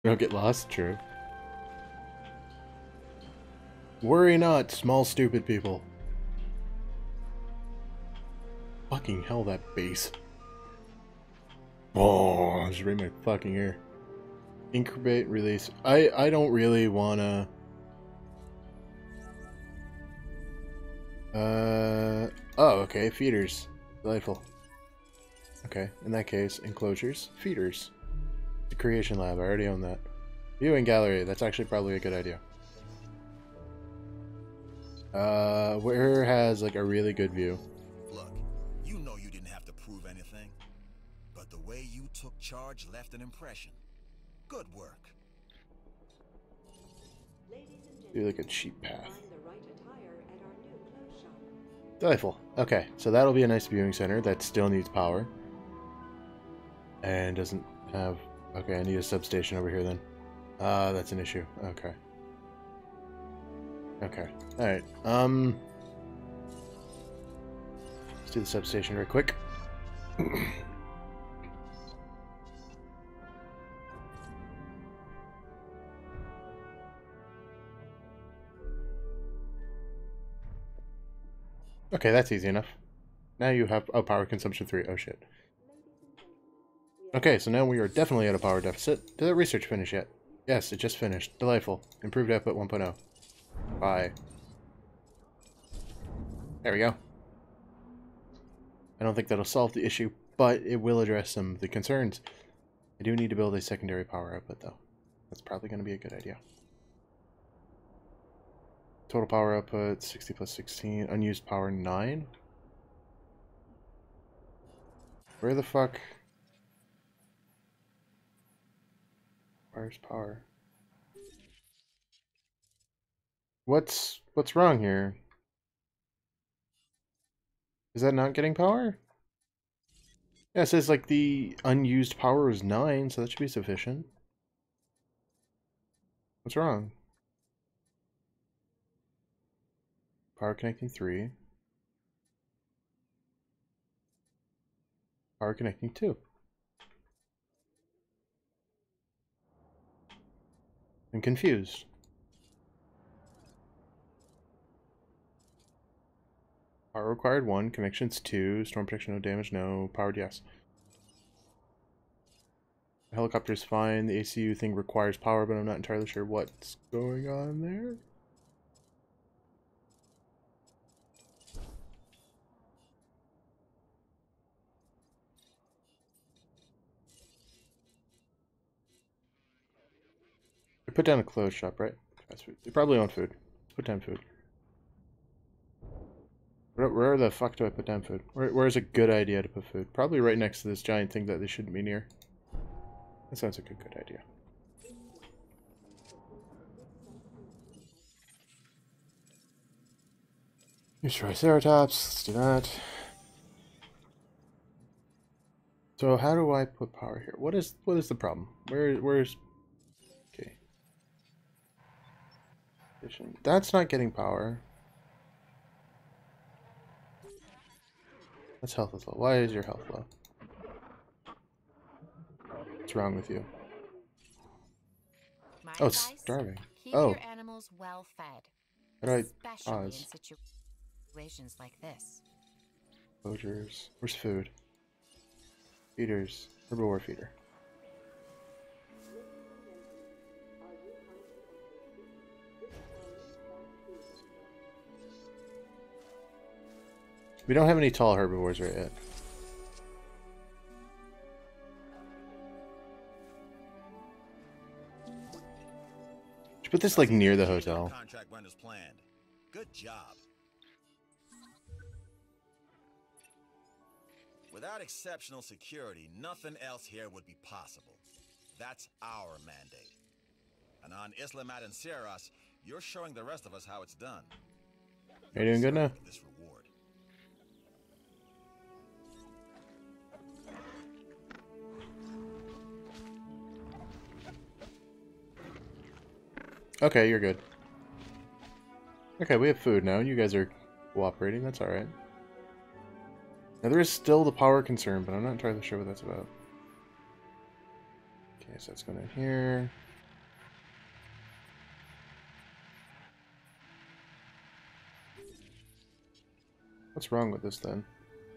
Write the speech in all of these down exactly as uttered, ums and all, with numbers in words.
Don't get lost, true. Worry not, small stupid people. Fucking hell, that bass. Oh, just right in my fucking ear. Incubate, release. I, I don't really wanna... Uh... Oh, okay, feeders. Delightful. Okay, in that case, enclosures, feeders. The creation lab, I already own that. Viewing gallery, that's actually probably a good idea. Uh, where has, like, a really good view? Look, you know you didn't have to prove anything, but the way you took charge left an impression. Good work. Do like a cheap path. Delightful. Okay, so that'll be a nice viewing center that still needs power. And doesn't have... Okay, I need a substation over here then. Uh, that's an issue. Okay. Okay. Alright. Um... Let's do the substation real quick. Okay, that's easy enough. Now you have... Oh, power consumption three. Oh, shit. Okay, so now we are definitely at a power deficit. Did that research finish yet? Yes, it just finished. Delightful. Improved output one point oh. Bye. There we go. I don't think that'll solve the issue, but it will address some of the concerns. I do need to build a secondary power output, though. That's probably going to be a good idea. Total power output, sixty plus sixteen. Unused power, nine? Where the fuck... Where's power? What's... What's wrong here? Is that not getting power? Yeah, it says, like, the unused power is nine, so that should be sufficient. What's wrong? Power connecting three. Power connecting two. I'm confused. Power required one, connections two, storm protection no damage, no, powered yes. The helicopter's fine, the A C U thing requires power, but I'm not entirely sure what's going on there. I put down a clothes shop, right? Fast food. They probably own food. Let's put down food. Where, where the fuck do I put down food? Where, where's a good idea to put food? Probably right next to this giant thing that they shouldn't be near. That sounds like a good idea. Use Triceratops. Let's do that. So how do I put power here? What is what is the problem? Where where's okay? That's not getting power. That's health is low. Why is your health low? What's wrong with you? My Oh, it's advice, starving. Keep Oh. your animals well fed. How do I Especially pause? in situations like this. Closures. Where's food? Feeders. Herbivore feeder. We don't have any tall herbivores right yet. Should put this like near the hotel. Contract went as planned. Good job. Without exceptional security, nothing else here would be possible. That's our mandate. And on Isla Madanceras, you're showing the rest of us how it's done. Are you doing good now? This reward. Okay, you're good. Okay, we have food now. You guys are cooperating. That's alright. Now, there is still the power concern, but I'm not entirely sure what that's about. Okay, so that's going in here. What's wrong with this then?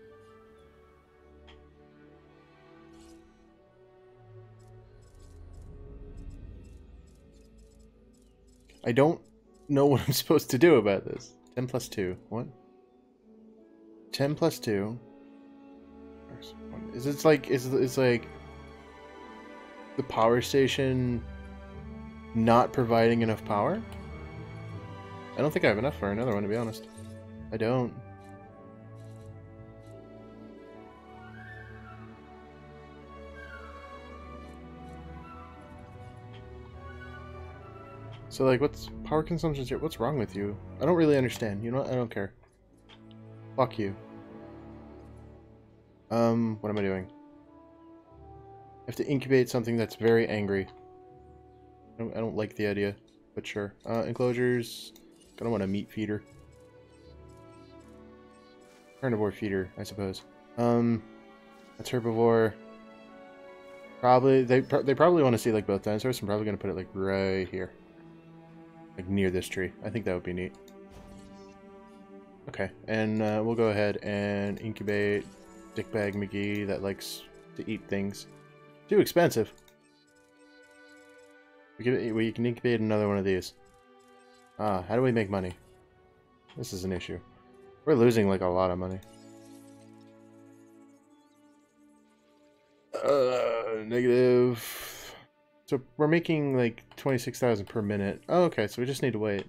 I don't know what I'm supposed to do about this. ten plus two. What? ten plus two. Is it like is it's like the power station not providing enough power? I don't think I have enough for another one, to be honest. I don't. So like, what's power consumption here? What's wrong with you? I don't really understand. You know what? I don't care. Fuck you. Um, what am I doing? I have to incubate something that's very angry. I don't, I don't like the idea, but sure. Uh, enclosures. Gonna want a meat feeder. Carnivore feeder, I suppose. Um, that's herbivore. Probably they pro they probably want to see like both dinosaurs. I'm probably gonna put it like right here, like near this tree. I think that would be neat. Okay, and uh, we'll go ahead and incubate Dickbag McGee that likes to eat things. Too expensive. We can, we can incubate another one of these. Ah, how do we make money? This is an issue. We're losing like a lot of money. Uh, negative. So we're making like twenty-six thousand per minute. Oh, okay, so we just need to wait.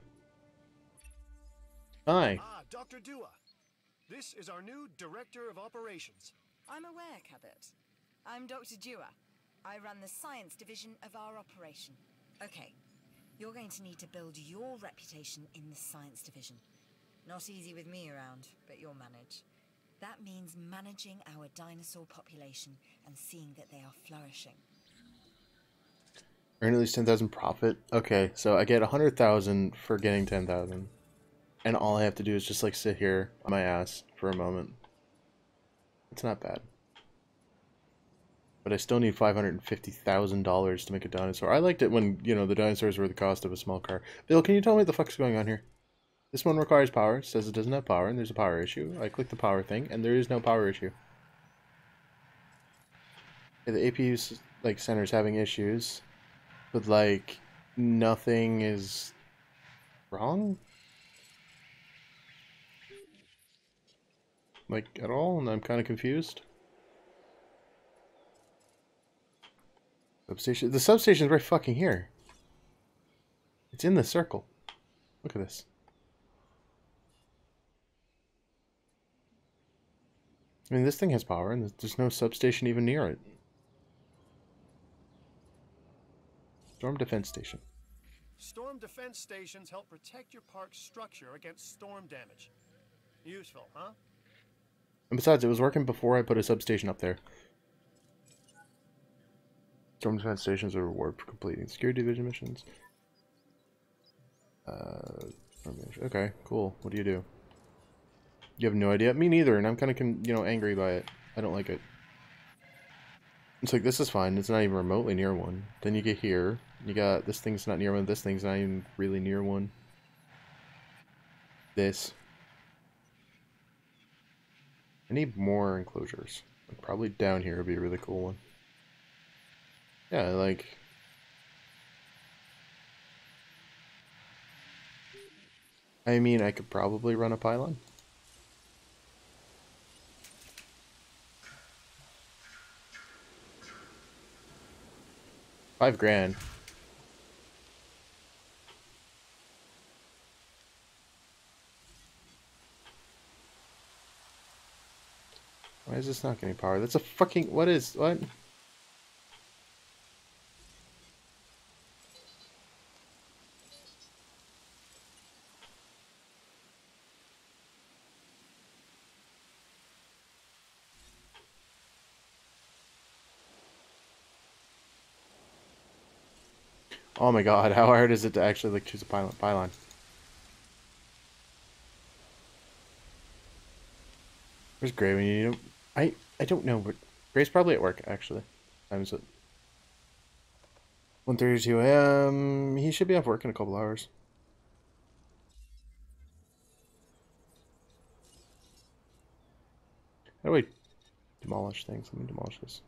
Hi. Ah, Doctor Dua. This is our new Director of Operations. I'm aware, Cabot. I'm Doctor Dua. I run the science division of our operation. Okay, you're going to need to build your reputation in the science division. Not easy with me around, but you'll manage. That means managing our dinosaur population and seeing that they are flourishing. Earn at least ten thousand profit. Okay, so I get one hundred thousand for getting ten thousand. And all I have to do is just like sit here on my ass for a moment. It's not bad. But I still need five hundred fifty thousand dollars to make a dinosaur. I liked it when, you know, the dinosaurs were the cost of a small car. Bill, can you tell me what the fuck's going on here? This one requires power. It says it doesn't have power, and there's a power issue. I click the power thing, and there is no power issue. Okay, the A P U like center is having issues, but like nothing is wrong, like at all, and I'm kind of confused. Substation. The substation is right fucking here. It's in the circle. Look at this. I mean, this thing has power, and there's no substation even near it. Storm defense station. Storm defense stations help protect your park's structure against storm damage. Useful, huh? And besides, it was working before I put a substation up there. Storm defense stations are reward for completing security division missions. Uh, okay, cool. What do you do? You have no idea? Me neither, and I'm kind of, you know, angry by it. I don't like it. It's like, this is fine. It's not even remotely near one. Then you get here. You got, this thing's not near one. This thing's not even really near one. This. I need more enclosures. Like, probably down here would be a really cool one. Yeah, like... I mean, I could probably run a pylon. Five grand. Why is this not getting power? That's a fucking... What is... What? Oh my god, how hard is it to actually like choose a pylon? pylon? Where's Gray when you need him? I, I don't know, but Gray's probably at work, actually. Time is it? one thirty-two a m He should be off work in a couple hours. do I demolish things? Let me demolish this.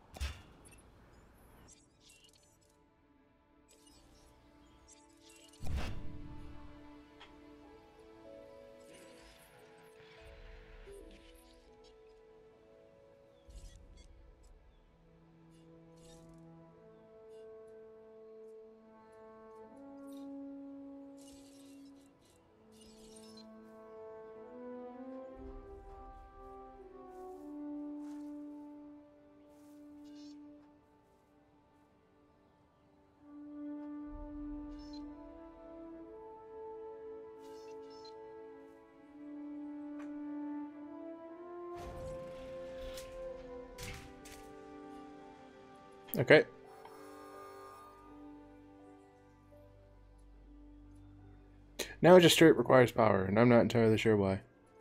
Okay. Now it just straight requires power, and I'm not entirely sure why.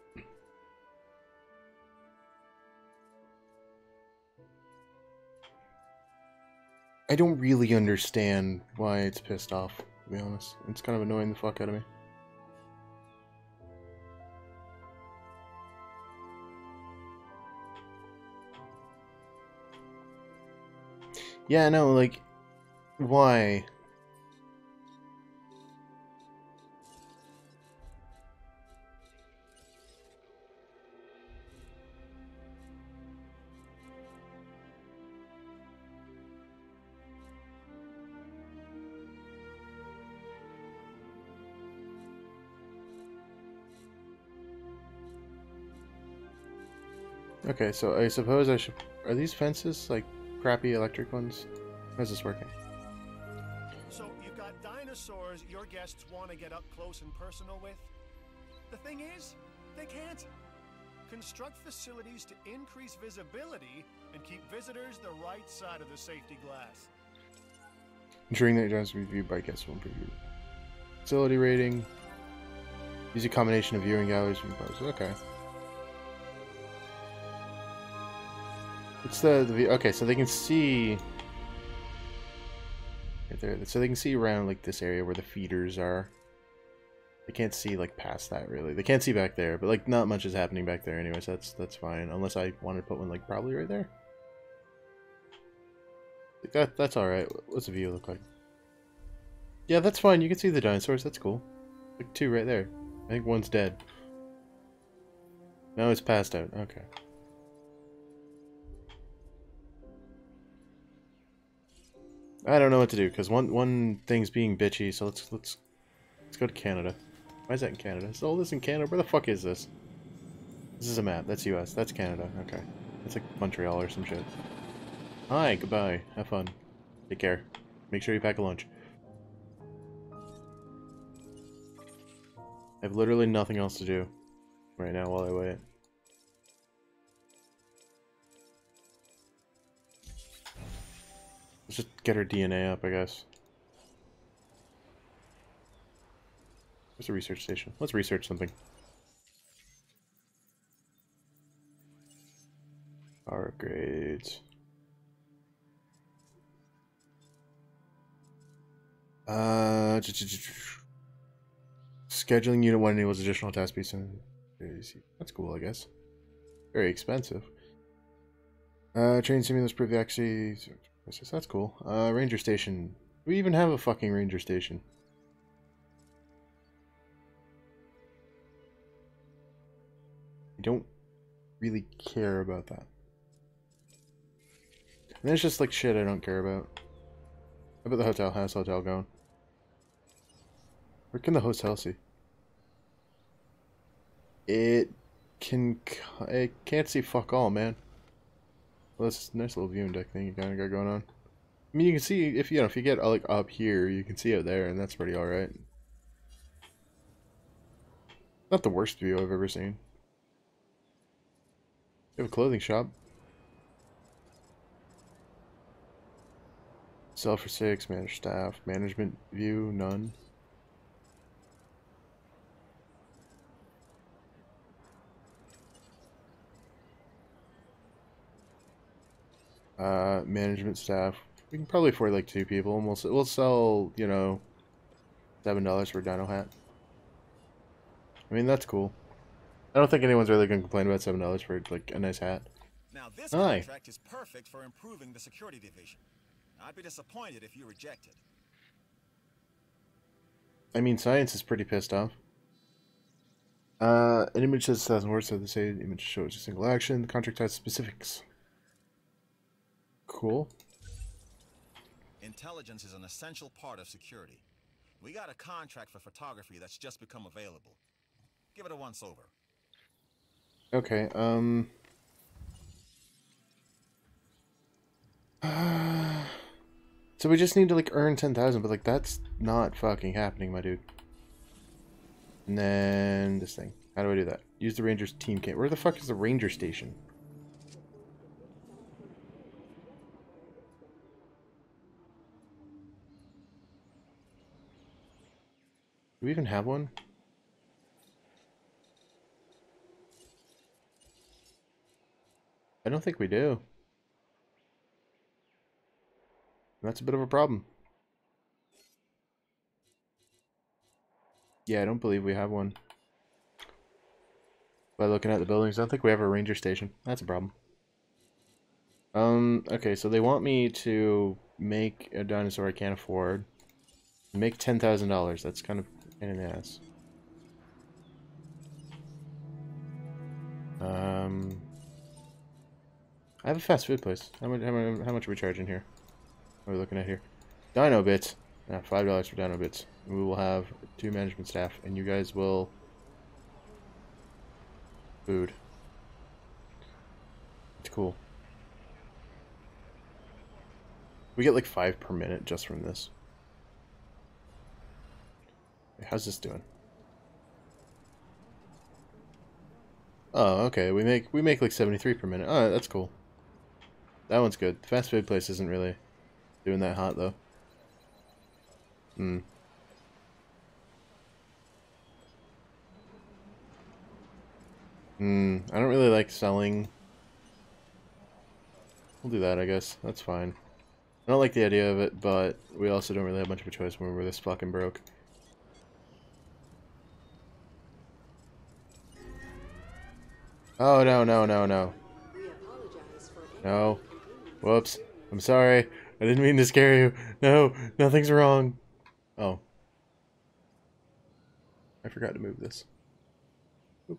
I don't really understand why it's pissed off, to be honest. It's kind of annoying the fuck out of me. Yeah, no, like, why? Okay, so I suppose I should... Are these fences, like, crappy electric ones? How's this working? So, you've got dinosaurs your guests want to get up close and personal with? The thing is, they can't. Construct facilities to increase visibility and keep visitors the right side of the safety glass. Ensuring that dinosaurs will be viewed by guests will improve your facility rating. Use a combination of viewing galleries and poses. Okay. It's the, the okay, so they can see right there. So they can see around like this area where the feeders are. They can't see like past that really. They can't see back there, but like not much is happening back there anyway, so that's that's fine. Unless I wanted to put one like probably right there. Like that that's all right. What's the view look like? Yeah, that's fine. You can see the dinosaurs. That's cool. Like two right there. I think one's dead. No, it's passed out. Okay. I don't know what to do because one one thing's being bitchy, so let's let's let's go to Canada. Why is that in Canada? Is all this in Canada? Where the fuck is this? This is a map. That's U S. That's Canada. Okay, that's like Montreal or some shit. Hi, goodbye. Have fun. Take care. Make sure you pack a lunch. I have literally nothing else to do right now while I wait. Let's just get her D N A up, I guess. Where's the research station? Let's research something. Power upgrades. Uh, scheduling unit one enables additional task based on. That's cool, I guess. Very expensive. Uh, train simulus prove the accuracy. That's cool. Uh, ranger station. We even have a fucking ranger station. I don't really care about that. And there's just like shit I don't care about. How about the hotel? How's the hotel going? Where can the hotel see? It can... It can't see fuck all, man. Well, that's a nice little viewing deck thing you kind of got going on. I mean, you can see, if you know, if you get like up here, you can see it there, and that's pretty alright. Not the worst view I've ever seen. You have a clothing shop. Sell for six, manage staff, management view, none. Uh, management staff. We can probably afford like two people, and we'll we'll sell, you know, seven dollars for a dino hat. I mean, that's cool. I don't think anyone's really gonna complain about seven dollars for like a nice hat. Now this Aye. contract is perfect for improving the security division. I'd be disappointed if you reject it. I mean, science is pretty pissed off. Uh, an image says a thousand words, so they say the image shows a single action. The contract has specifics. Cool. Intelligence is an essential part of security. We got a contract for photography that's just become available. Give it a once over. Okay, um... so we just need to, like, earn ten thousand, but, like, that's not fucking happening, my dude. And then this thing. How do I do that? Use the Rangers team kit. Where the fuck is the Ranger station? Do we even have one? I don't think we do. That's a bit of a problem. Yeah, I don't believe we have one. By looking at the buildings, I don't think we have a ranger station. That's a problem. Um, okay, so they want me to make a dinosaur I can't afford. Make ten thousand dollars. That's kind of a pain in the ass. Um, I have a fast food place. How much, how much, how much are we charging here? What are we looking at here? Dino Bits. Ah, five dollars for Dino Bits. We will have two management staff, and you guys will... Food. It's cool. We get like five per minute just from this. Wait, how's this doing? Oh, okay. We make we make like seventy-three per minute. Oh, that's cool. That one's good. The fast food place isn't really doing that hot though. Hmm. Hmm. I don't really like selling. We'll do that, I guess. That's fine. I don't like the idea of it, but we also don't really have much of a choice when we're this fucking broke. Oh, no, no, no, no. No. Whoops. I'm sorry. I didn't mean to scare you. No, nothing's wrong. Oh. I forgot to move this. Oop.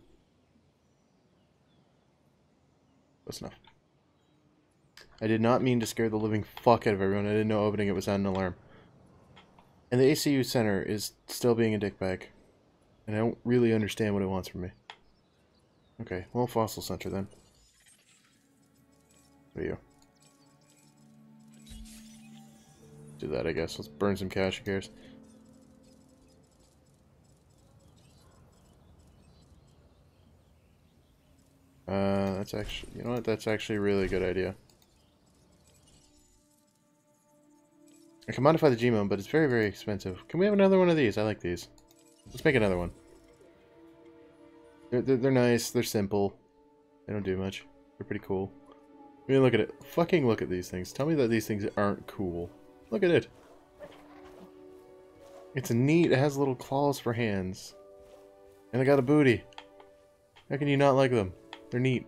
Close enough. I did not mean to scare the living fuck out of everyone. I didn't know opening it was on an alarm. And the A C U Center is still being a dickbag. And I don't really understand what it wants from me. Okay, well, Fossil Center then. What are you? Do that, I guess. Let's burn some cash, who cares? Uh, that's actually, you know what? That's actually a really good idea. I can modify the G-Mode, but it's very, very expensive. Can we have another one of these? I like these. Let's make another one. They're, they're, they're nice. They're simple. They don't do much. They're pretty cool. I mean, look at it. Fucking look at these things. Tell me that these things aren't cool. Look at it. It's neat. It has little claws for hands. And I got a booty. How can you not like them? They're neat.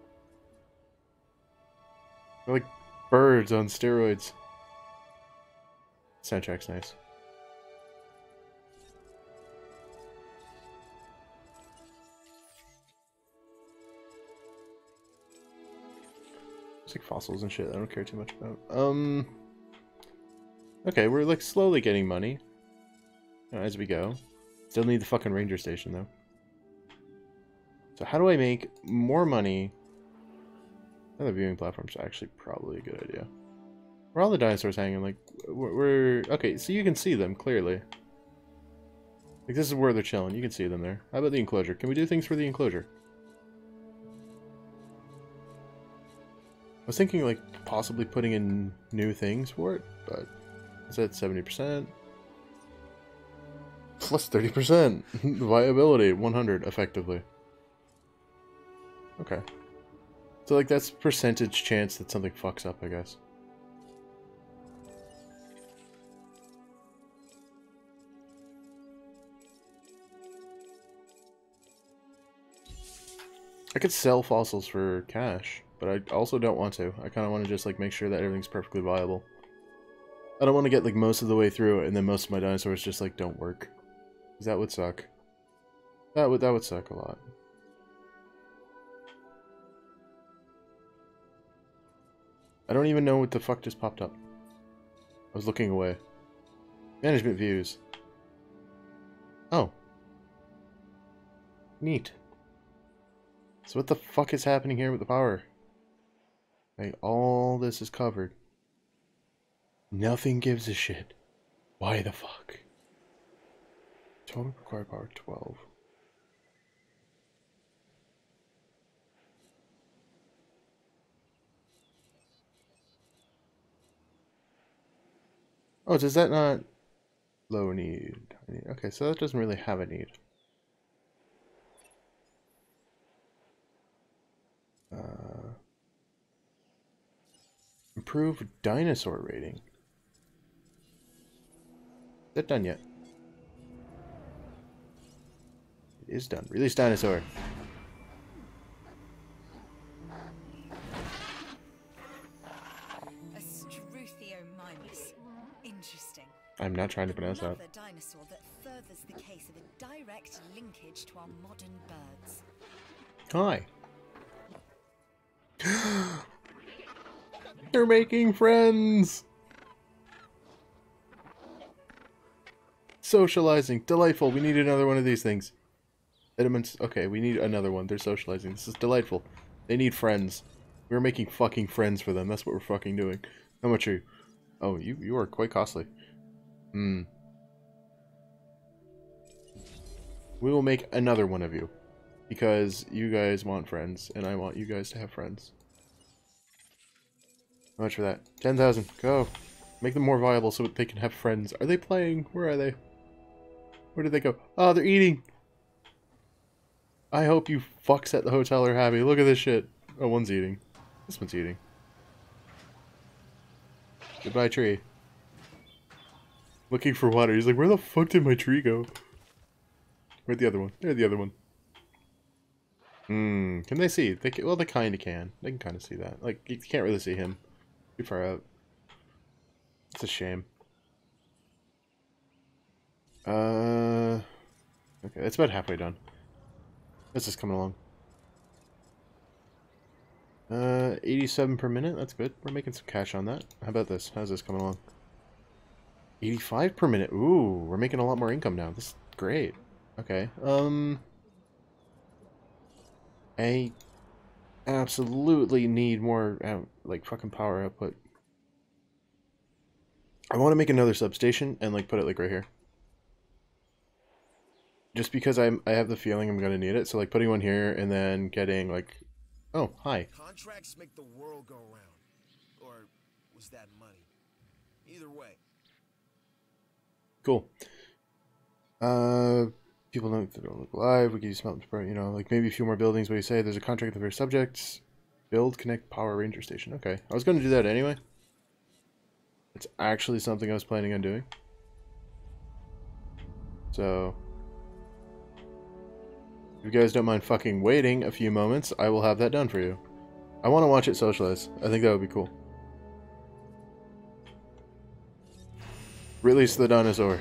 They're like birds on steroids. Soundtrack's nice. It's like fossils and shit I don't care too much about. Um... Okay, we're like slowly getting money. You know, as we go. Still need the fucking ranger station though. So how do I make more money? Another viewing platform's actually probably a good idea. Where are all the dinosaurs hanging? Like, we're... Okay, so you can see them, clearly. Like, this is where they're chilling. You can see them there. How about the enclosure? Can we do things for the enclosure? I was thinking, like, possibly putting in new things for it, but... Is that seventy percent? Plus thirty percent! Viability, one hundred, effectively. Okay. So, like, that's percentage chance that something fucks up, I guess. I could sell fossils for cash, but I also don't want to. I kind of want to just like make sure that everything's perfectly viable. I don't want to get like most of the way through it and then most of my dinosaurs just like don't work. 'Cause that would suck. That would that would suck a lot. I don't even know what the fuck just popped up. I was looking away. Management views. Oh. Neat. So what the fuck is happening here with the power? Like, all this is covered. Nothing gives a shit. Why the fuck? Total required power twelve. Oh, does that not... Low need. Okay, so that doesn't really have a need. Uh, improve dinosaur rating. Is that done yet? It is done. Release dinosaur. Struthiomimus. Interesting. I'm not trying to pronounce that. Another dinosaur that furthers the case of a direct linkage to our modern birds. Hi. They're making friends. Socializing. Delightful. We need another one of these things. Edmonds. Okay, we need another one. They're socializing. This is delightful. They need friends. We're making fucking friends for them. That's what we're fucking doing. How much are you? Oh, you, you are quite costly. Hmm. We will make another one of you. Because you guys want friends, and I want you guys to have friends. How much for that? ten thousand. Go. Make them more viable so that they can have friends. Are they playing? Where are they? Where did they go? Oh, they're eating! I hope you fucks at the hotel are happy. Look at this shit. Oh, one's eating. This one's eating. Goodbye, tree. Looking for water. He's like, where the fuck did my tree go? Where'd the other one? There's the other one. Hmm. Can they see? They can, well, they kind of can. They can kind of see that. Like, you can't really see him. Too far out. It's a shame. Uh. Okay, that's about halfway done. This is coming along. Uh, eighty-seven per minute. That's good. We're making some cash on that. How about this? How's this coming along? eighty-five per minute. Ooh, we're making a lot more income now. This is great. Okay. Um. I absolutely need more, uh, like, fucking power output. I want to make another substation and, like, put it, like, right here. Just because I'm, I have the feeling I'm going to need it. So, like, putting one here and then getting, like... Oh, hi. Contracts make the world go round. Or was that money? Either way. Cool. Uh... People don't, they don't look alive. We can use mountains, you know, like maybe a few more buildings. What do you say? There's a contract with the various subjects. Build, connect, power ranger station. Okay. I was going to do that anyway. It's actually something I was planning on doing. So, if you guys don't mind fucking waiting a few moments, I will have that done for you. I want to watch it socialize. I think that would be cool. Release the dinosaur.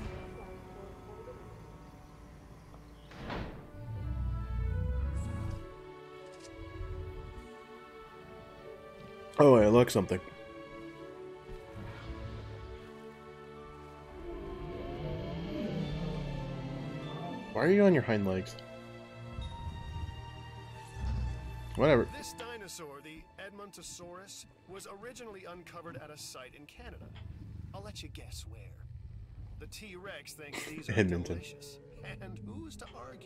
Oh, I unlocked something. Why are you on your hind legs? Whatever. This dinosaur, the Edmontosaurus, was originally uncovered at a site in Canada. I'll let you guess where. The T-Rex thinks these are Edmonton. delicious. And who's to argue?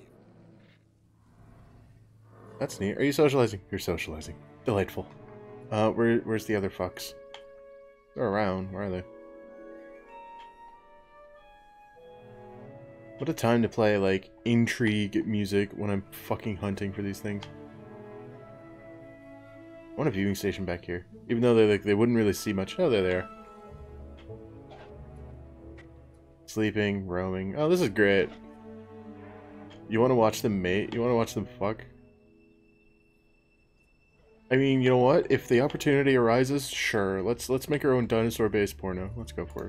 That's neat. Are you socializing? You're socializing. Delightful. Uh, where, where's the other fucks? They're around. Where are they? What a time to play, like, intrigue music when I'm fucking hunting for these things. I want a viewing station back here. Even though they like they wouldn't really see much. Oh, they're there. Sleeping, roaming. Oh, this is great. You want to watch them mate? You want to watch them fuck? I mean, you know what? If the opportunity arises, sure. Let's let's make our own dinosaur-based porno. Let's go for it.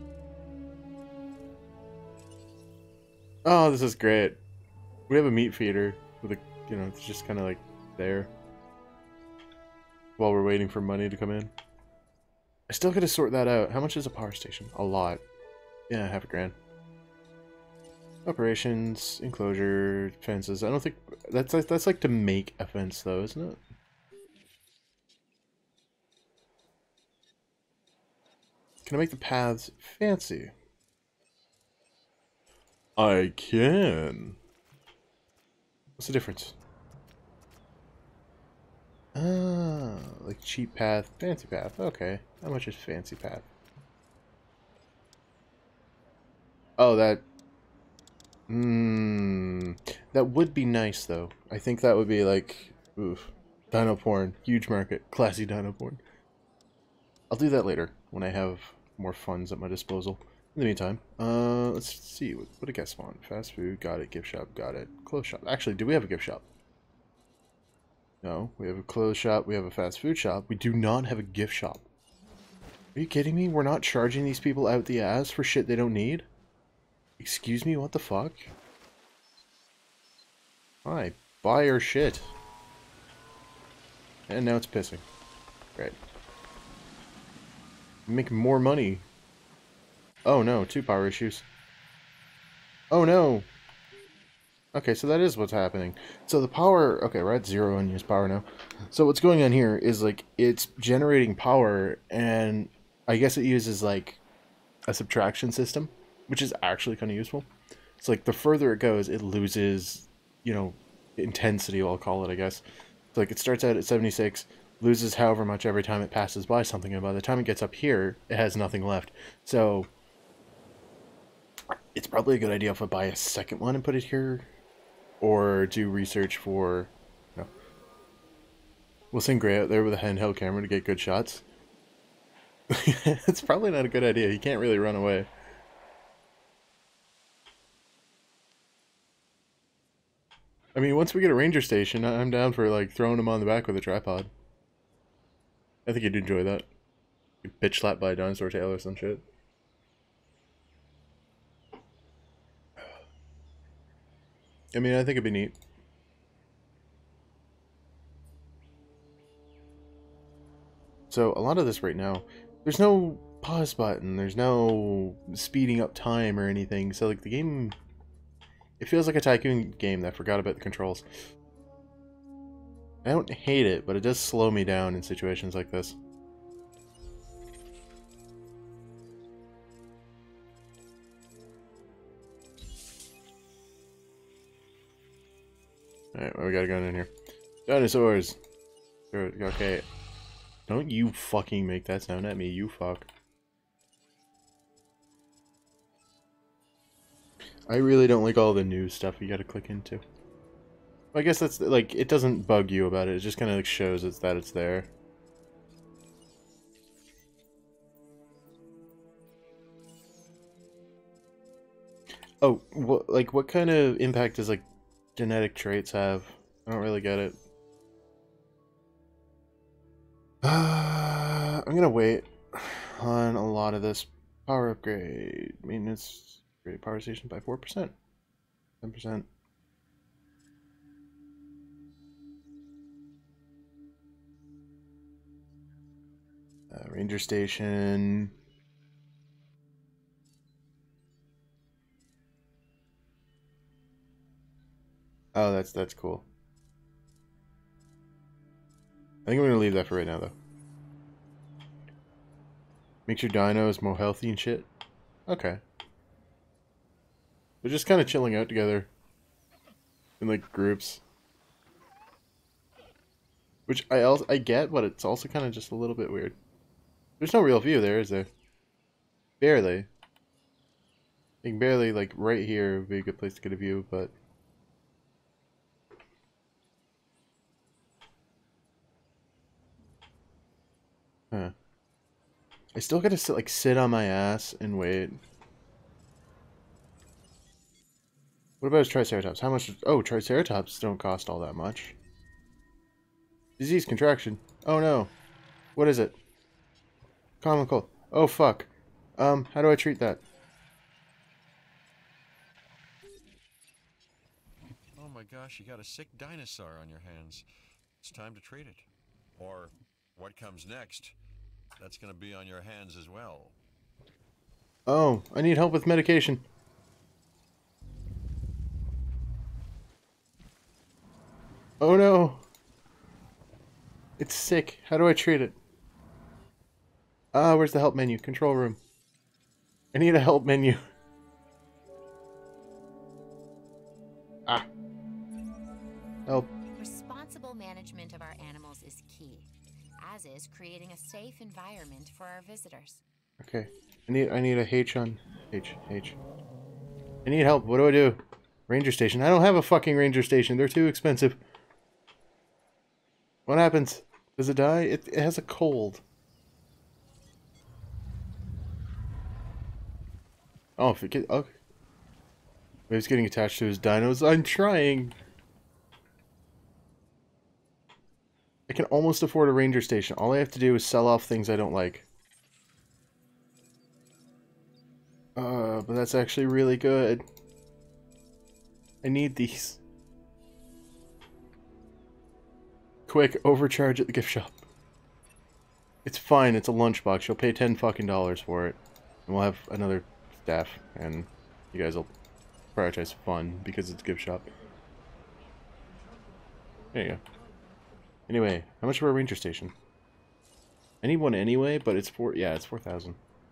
Oh, this is great. We have a meat feeder with a, you know, it's just kind of like there while we're waiting for money to come in. I still gotta sort that out. How much is a power station? A lot. Yeah, half a grand. Operations, enclosure, fences. I don't think that's like, that's like to make a fence though, isn't it? Can I make the paths fancy? I can. What's the difference? Ah, like cheap path, fancy path. Okay. How much is fancy path? Oh, that... Hmm. That would be nice, though. I think that would be like... Oof. Dino porn. Huge market. Classy dino porn. I'll do that later, when I have more funds at my disposal. In the meantime, uh, let's see. What, what did I spawn? Fast food, got it. Gift shop, got it. Clothes shop. Actually, do we have a gift shop? No, we have a clothes shop. We have a fast food shop. We do not have a gift shop. Are you kidding me? We're not charging these people out the ass for shit they don't need? Excuse me, what the fuck? Hi, buy our shit. And now it's pissing. Great. Make more money. Oh no, two power issues. Oh no! Okay, so that is what's happening. So the power... Okay, we're at zero unused power now. So what's going on here is, like, it's generating power, and I guess it uses, like, a subtraction system, which is actually kind of useful. It's like, the further it goes, it loses, you know, intensity, I'll call it, I guess. So, like, it starts out at seventy-six, loses however much every time it passes by something, and by the time it gets up here, it has nothing left. So, it's probably a good idea if I buy a second one and put it here, or do research for... No. We'll send Gray out there with a handheld camera to get good shots. It's probably not a good idea. He can't really run away. I mean, once we get a ranger station, I'm down for, like, throwing him on the back with a tripod. I think you'd enjoy that. You'd bitch slapped by a dinosaur tail or some shit. I mean, I think it'd be neat. So, a lot of this right now, there's no pause button, there's no speeding up time or anything, so, like, the game... It feels like a Tycoon game that forgot about the controls. I don't hate it, but it does slow me down in situations like this. Alright, well, we got a gun in here. Dinosaurs! Okay. Don't you fucking make that sound at me, you fuck. I really don't like all the new stuff you gotta click into. I guess that's, like, it doesn't bug you about it, it just kind of like shows it's that it's there. Oh, what, like, what kind of impact does, like, genetic traits have? I don't really get it. Uh, I'm gonna wait on a lot of this. Power upgrade, maintenance, upgrade power station by four percent. ten percent. Uh, ranger station. Oh, that's that's cool. I think I'm gonna leave that for right now, though. Makes your dinos more healthy and shit. Okay. They're just kind of chilling out together in like groups, which I also I get, but it's also kind of just a little bit weird. There's no real view there, is there? Barely. I think barely, like right here would be a good place to get a view, but. Huh. I still gotta sit, like, sit on my ass and wait. What about his Triceratops? How much? Oh, Triceratops don't cost all that much. Disease contraction. Oh no. What is it? Common cold. Oh fuck. Um, how do I treat that? Oh my gosh, you got a sick dinosaur on your hands. It's time to treat it. Or what comes next, that's gonna be on your hands as well. Oh, I need help with medication. Oh no. It's sick. How do I treat it? Ah, where's the help menu? Control room. I need a help menu. Ah. Help. Responsible management of our animals is key, as is creating a safe environment for our visitors. Okay. I need I need a H on H H. I need help. What do I do? Ranger station. I don't have a fucking ranger station. They're too expensive. What happens? Does it die? It, it has a cold. Oh, if it get okay. He's getting attached to his dinos. I'm trying. I can almost afford a ranger station. All I have to do is sell off things I don't like. Uh, but that's actually really good. I need these. Quick, overcharge at the gift shop. It's fine, it's a lunchbox. You'll pay ten fucking dollars for it. And we'll have another staff, and you guys will prioritize fun because it's a gift shop. There you go. Anyway, how much for a ranger station? I need one anyway, but it's four. Yeah, it's four thousand.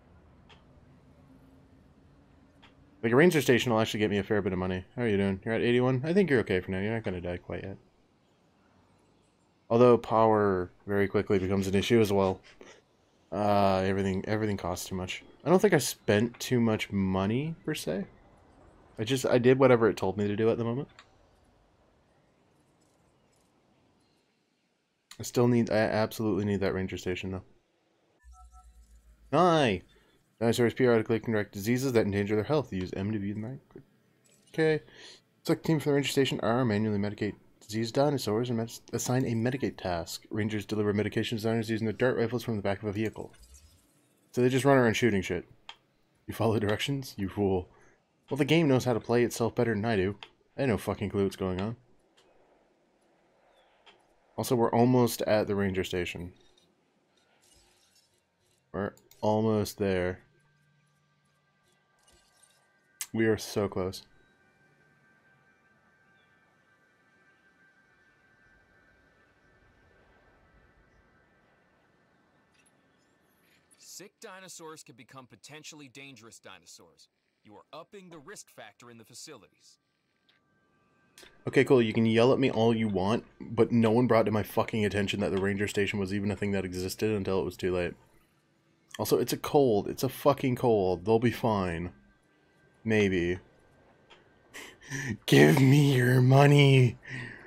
Like a ranger station will actually get me a fair bit of money. How are you doing? You're at eighty-one. I think you're okay for now. You're not gonna die quite yet. Although power very quickly becomes an issue as well. Uh, everything everything costs too much. I don't think I spent too much money per se. I just I did whatever it told me to do at the moment. I still need, I absolutely need that ranger station though. Hi! Dinosaurs periodically contract diseases that endanger their health. Use M to view them. Okay. Select the team for the ranger station R, manually medicate diseased dinosaurs, and assign a medicate task. Rangers deliver medication to dinosaurs using their dart rifles from the back of a vehicle. So they just run around shooting shit. You follow directions? You fool. Well, the game knows how to play itself better than I do. I have no fucking clue what's going on. Also, we're almost at the ranger station. We're almost there. We are so close. Sick dinosaurs can become potentially dangerous dinosaurs. You are upping the risk factor in the facilities. Okay, cool. You can yell at me all you want, but no one brought to my fucking attention that the ranger station was even a thing that existed until it was too late. Also, it's a cold. It's a fucking cold. They'll be fine. Maybe. Give me your money!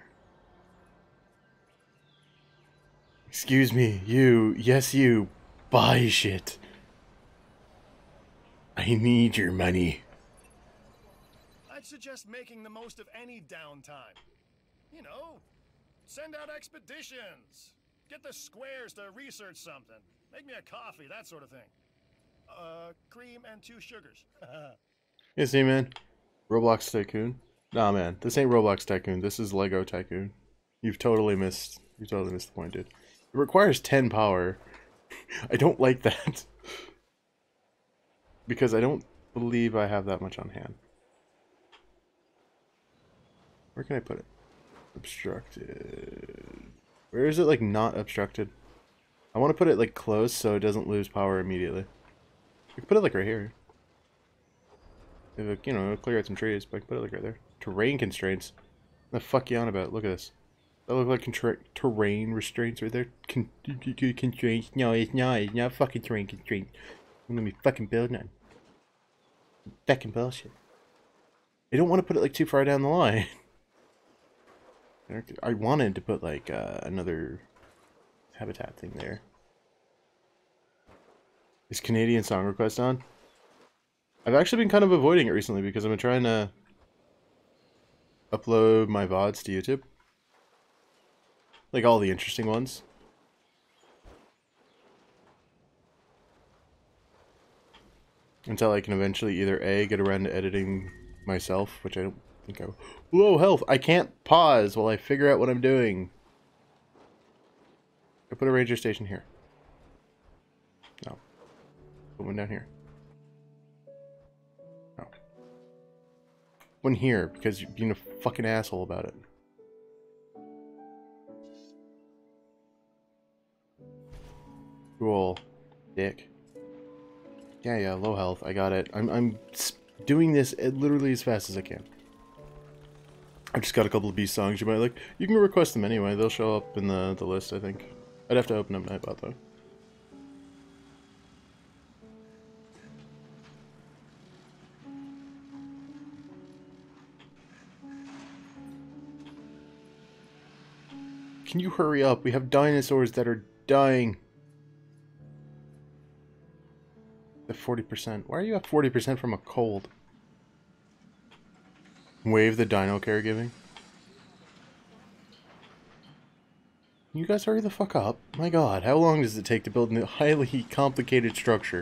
Excuse me, you. Yes, you. Buy shit. I need your money. I'd suggest making the most of any downtime. You know, send out expeditions. Get the squares to research something. Make me a coffee, that sort of thing. Uh, cream and two sugars. You see, man? Roblox Tycoon? Nah, man. This ain't Roblox Tycoon. This is Lego Tycoon. You've totally missed... You totally missed the point, dude. It requires ten power. I don't like that. Because I don't believe I have that much on hand. Where can I put it? Obstructed. Where is it, like, not obstructed? I want to put it, like, close so it doesn't lose power immediately. We can put it, like, right here. If it, you know, it'll clear out some trees, but I can put it, like, right there. Terrain constraints? What the fuck you on about? Look at this. That look like contra terrain restraints right there? Con constraints? No, it's not. It's not fucking terrain constraints. I'm gonna be fucking building it. Fucking bullshit. I don't want to put it, like, too far down the line. I wanted to put, like, uh, another habitat thing there. Is Canadian Song Request on? I've actually been kind of avoiding it recently because I've been trying to upload my V O Ds to YouTube. Like all the interesting ones. Until I can eventually either A, get around to editing myself, which I don't think I will. Low health! I can't pause while I figure out what I'm doing. I put a ranger station here. No. Put one down here. No. One here, because you're being a fucking asshole about it. Cool. Dick. Yeah, yeah, low health. I got it. I'm, I'm doing this literally as fast as I can. I've just got a couple of beast songs you might like. You can request them anyway. They'll show up in the, the list, I think. I'd have to open up Nightbot, though. Can you hurry up? We have dinosaurs that are dying. At forty percent. Why are you at forty percent from a cold? Wave the dino caregiving. You guys hurry the fuck up. My god, how long does it take to build a highly complicated structure?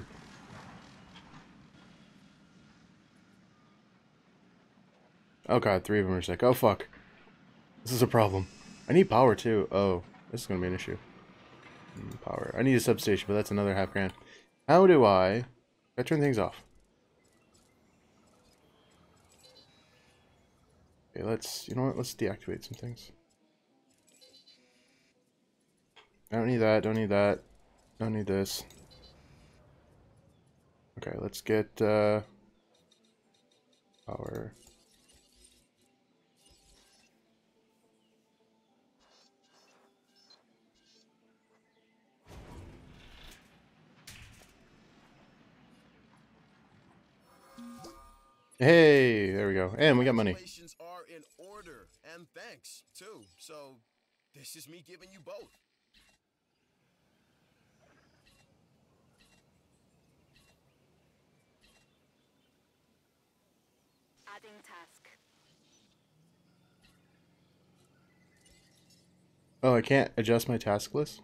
Oh god, three of them are sick. Oh fuck. This is a problem. I need power too. Oh, this is gonna be an issue. Power. I need a substation, but that's another half grand. How do I... I turn things off. Okay, let's... You know what? Let's deactivate some things. I don't need that. Don't need that. Don't need this. Okay, let's get... Uh, power... Hey, there we go. And we got money. Congratulations are in order, and thanks, too. So, this is me giving you both. Adding task. Oh, I can't adjust my task list?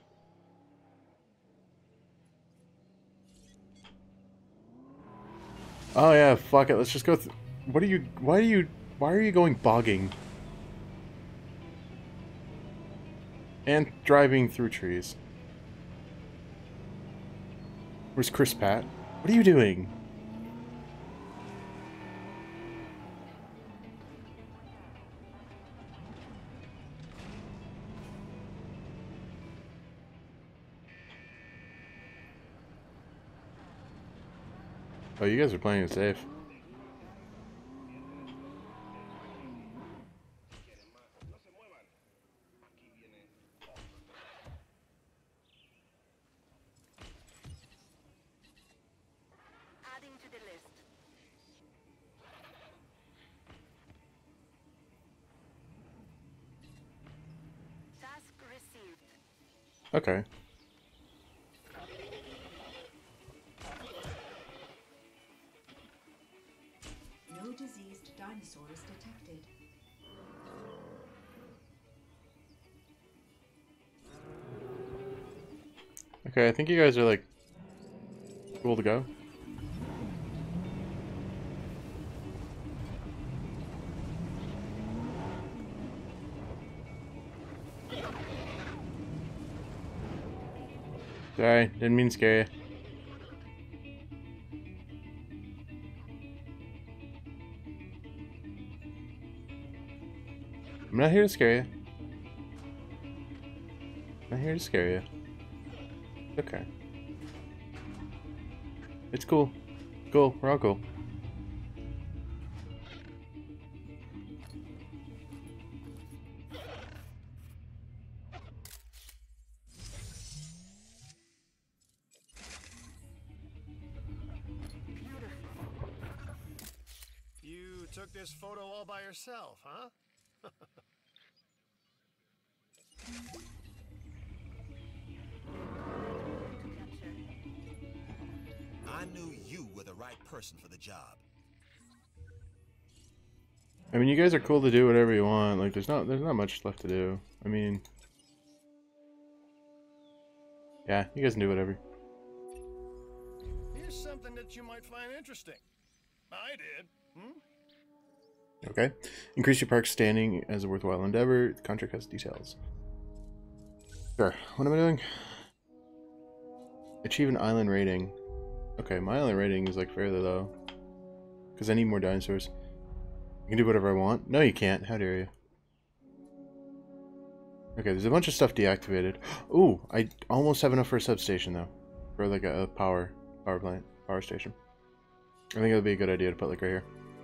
Oh yeah, fuck it. Let's just go. Th what are you? Why are you? Why are you going bogging? And driving through trees. Where's Chris Pat? What are you doing? Oh, you guys are playing it safe. Adding to the list. Task received. Okay. No diseased dinosaurs detected. Okay, I think you guys are like cool to go. Sorry, didn't mean to scare you. I'm not here to scare you. I'm not here to scare you. Okay. It's cool. Cool. We're all cool. You took this photo all by yourself, huh? I knew you were the right person for the job. I mean, you guys are cool to do whatever you want. Like, there's not there's not much left to do. I mean, Yeah, you guys can do whatever. Here's something that you might find interesting. I did. Hmm? Okay. Increase your park's standing as a worthwhile endeavor. The contract has details. Sure. What am I doing? Achieve an island rating. Okay, my island rating is like fairly low. Because I need more dinosaurs. You can do whatever I want. No, you can't. How dare you? Okay, there's a bunch of stuff deactivated. Ooh, I almost have enough for a substation though. For like a, a power power plant, power station. I think it would be a good idea to put like right here.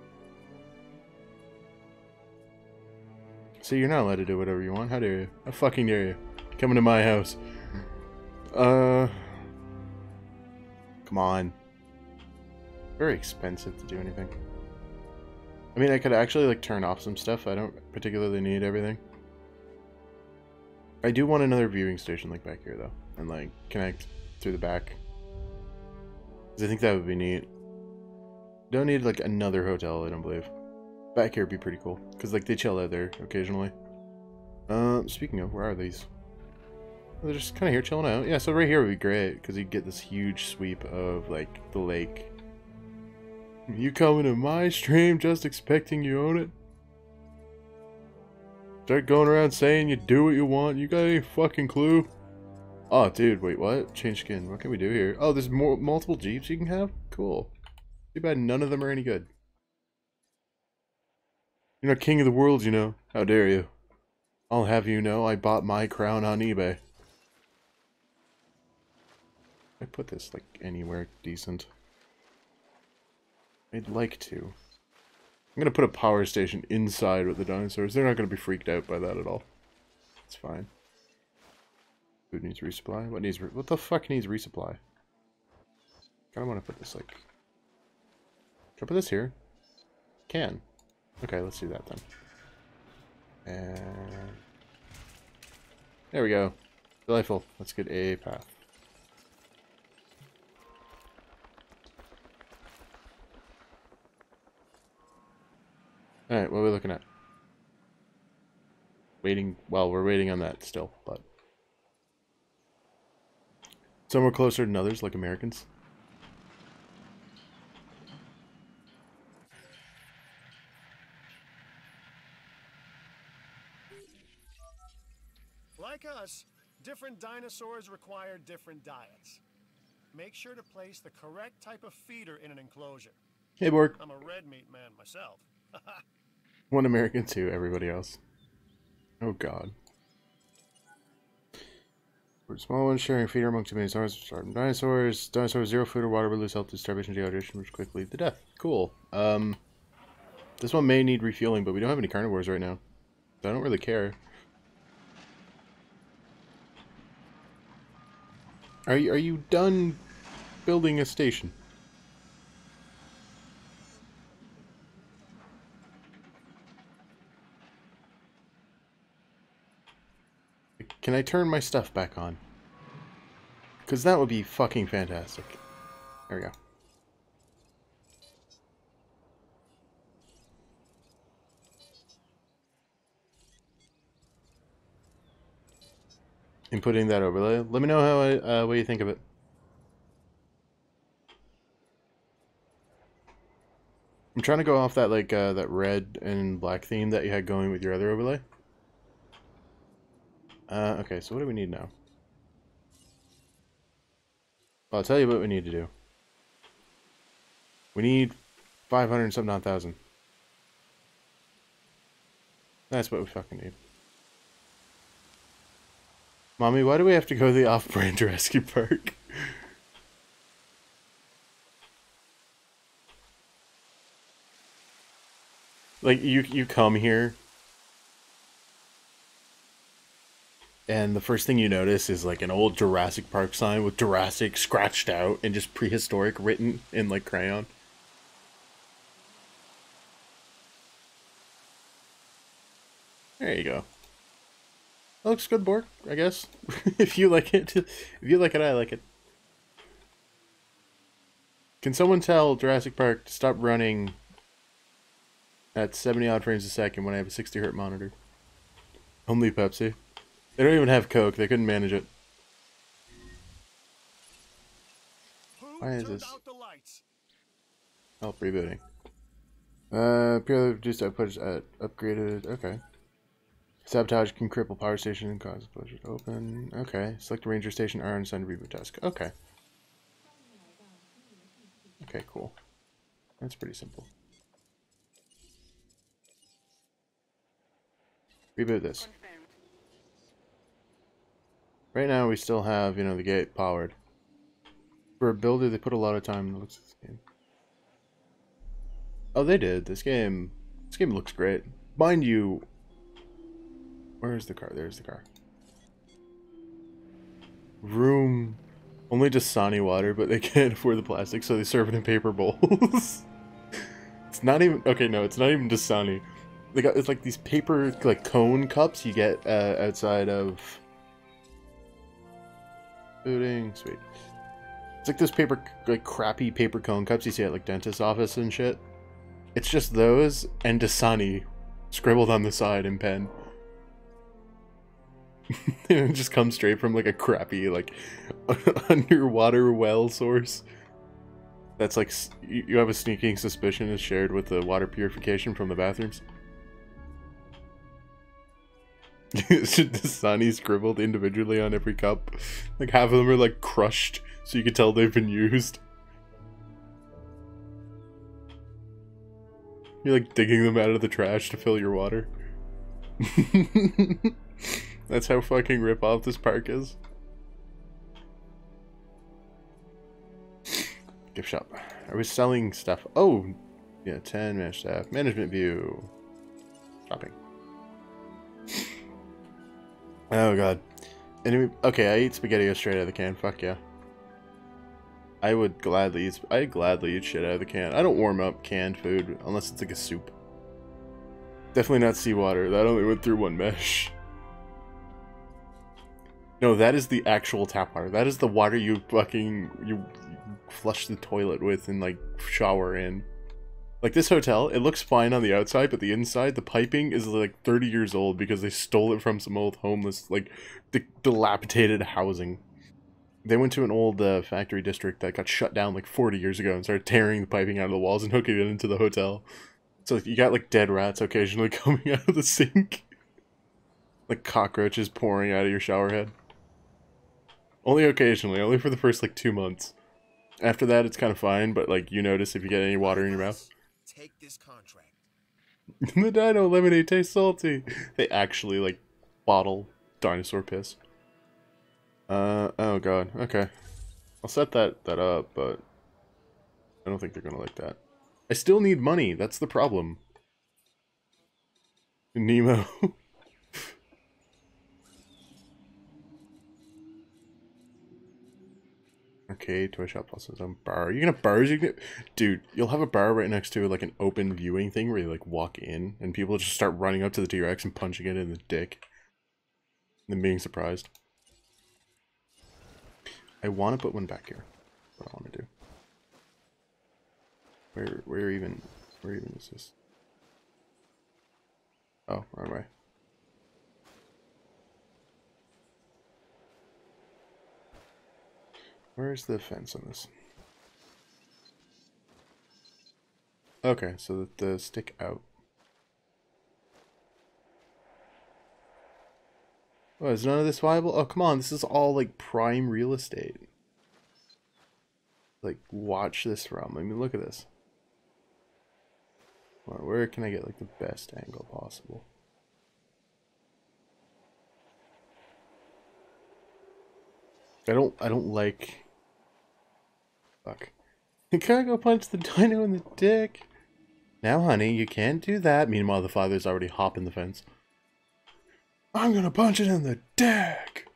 See, you're not allowed to do whatever you want. How dare you? How fucking dare you? Coming to my house. Uh... Come on. Very expensive to do anything. I mean, I could actually like turn off some stuff. I don't particularly need everything. I do want another viewing station like back here though. And like connect through the back. Because I think that would be neat. Don't need like another hotel, I don't believe. Back here would be pretty cool. Because like they chill out there occasionally. Uh, speaking of, where are these? Oh, they're just kind of here chilling out. Yeah, so right here would be great. Because you get this huge sweep of like the lake. You coming to my stream just expecting you own it? Start going around saying you do what you want. You got any fucking clue? Oh, dude, wait, what? Change skin. What can we do here? Oh, there's more multiple Jeeps you can have? Cool. Too bad none of them are any good. You're not king of the world, you know. How dare you? I'll have you know I bought my crown on eBay. I put this, like, anywhere decent. I'd like to. I'm gonna put a power station inside with the dinosaurs. They're not gonna be freaked out by that at all. It's fine. Food needs resupply? What needs re what the fuck needs resupply? Kinda wanna put this like... Can I put this here? Can. Okay, let's do that then. And... There we go. Delightful. Let's get a path. Alright, what are we looking at? Waiting, well, we're waiting on that still, but... Some are closer than others, like Americans. Like us, different dinosaurs require different diets. Make sure to place the correct type of feeder in an enclosure. Hey, Borg. I'm a red meat man myself. One American to everybody else. Oh god. For small ones, sharing feeder among too many dinosaurs, starving dinosaurs. Dinosaurs, zero food or water will lose health to starvation, dehydration, which quickly lead to death. Cool. Um, this one may need refueling, but we don't have any carnivores right now. So I don't really care. Are you, are you done building a station? Can I turn my stuff back on? Because that would be fucking fantastic. There we go. Inputting that overlay. Let me know how I, uh, what you think of it. I'm trying to go off that like uh, that red and black theme that you had going with your other overlay. Uh, okay, so what do we need now? Well, I'll tell you what we need to do. We need five hundred and some odd thousand. That's what we fucking need. Mommy, why do we have to go to the off-brand Jurassic Park? Like, you, you come here, and the first thing you notice is like an old Jurassic Park sign with Jurassic scratched out and just prehistoric written in like crayon. There you go. That looks good, Borg, I guess. If you like it, if you like it, I like it. Can someone tell Jurassic Park to stop running at seventy odd frames a second when I have a sixty hertz monitor? Only Pepsi. They don't even have Coke. They couldn't manage it. Why is Turned this? out the lights. Help rebooting. Uh, purely reduced output uh, upgraded. Okay. Sabotage can cripple power station and cause explosion to open. Okay. Select ranger station R and send reboot task. Okay. Okay, cool. That's pretty simple. Reboot this. Right now we still have, you know, the gate powered. For a builder, they put a lot of time into this game. Oh, they did. This game, this game looks great. Mind you, where's the car? There's the car. Room, only Dasani water, but they can't afford the plastic, so they serve it in paper bowls. It's not even, okay, no, it's not even Dasani. They got, it's like these paper, like, cone cups you get uh, outside of... Booting, sweet. It's like those paper, like, crappy paper cone cups you see at, like, dentist's office and shit. It's just those and Dasani scribbled on the side in pen. It just comes straight from, like, a crappy, like, underwater well source. That's, like, you have a sneaking suspicion is shared with the water purification from the bathrooms. Dasani scribbled individually on every cup. Like, half of them are, like, crushed, so you can tell they've been used. You're, like, digging them out of the trash to fill your water. That's how fucking rip-off this park is. Gift shop. Are we selling stuff? Oh! Yeah, ten managed staff. Management view. Shopping. Oh god. Anyway, okay, I eat SpaghettiOs straight out of the can. Fuck yeah. I would gladly eat. I'd gladly eat shit out of the can. I don't warm up canned food unless it's like a soup. Definitely not seawater. That only went through one mesh. No, that is the actual tap water. That is the water you fucking you flush the toilet with and like shower in. Like this hotel, it looks fine on the outside, but the inside, the piping is like thirty years old because they stole it from some old homeless, like, di dilapidated housing. They went to an old uh, factory district that got shut down like forty years ago and started tearing the piping out of the walls and hooking it into the hotel. So like, you got like dead rats occasionally coming out of the sink. Like cockroaches pouring out of your shower head. Only occasionally, only for the first like two months. After that, it's kind of fine, but like you notice if you get any water in your mouth. Take this contract. The dino lemonade tastes salty. They actually like bottle dinosaur piss. Uh oh god. Okay, I'll set that that up, but I don't think they're gonna like that. I still need money. That's the problem. Nemo. Arcade, toy shop, plus its own bar. Are you gonna bars? You gonna... Dude, you'll have a bar right next to like an open viewing thing where you like walk in and people just start running up to the T-Rex and punching it in the dick. And then being surprised. I want to put one back here. What I want to do. Where, where even, where even is this? Oh, wrong way. Where's the fence on this? Okay, so that the stick out. Oh, is none of this viable? Oh, come on, this is all like prime real estate. Like, watch this from. I mean, look at this. Come on, where can I get like the best angle possible? I don't, I don't like... Fuck. You can't go punch the dino in the dick. Now, honey, you can't do that. Meanwhile, the father's already hopping the fence. I'm gonna punch it in the dick.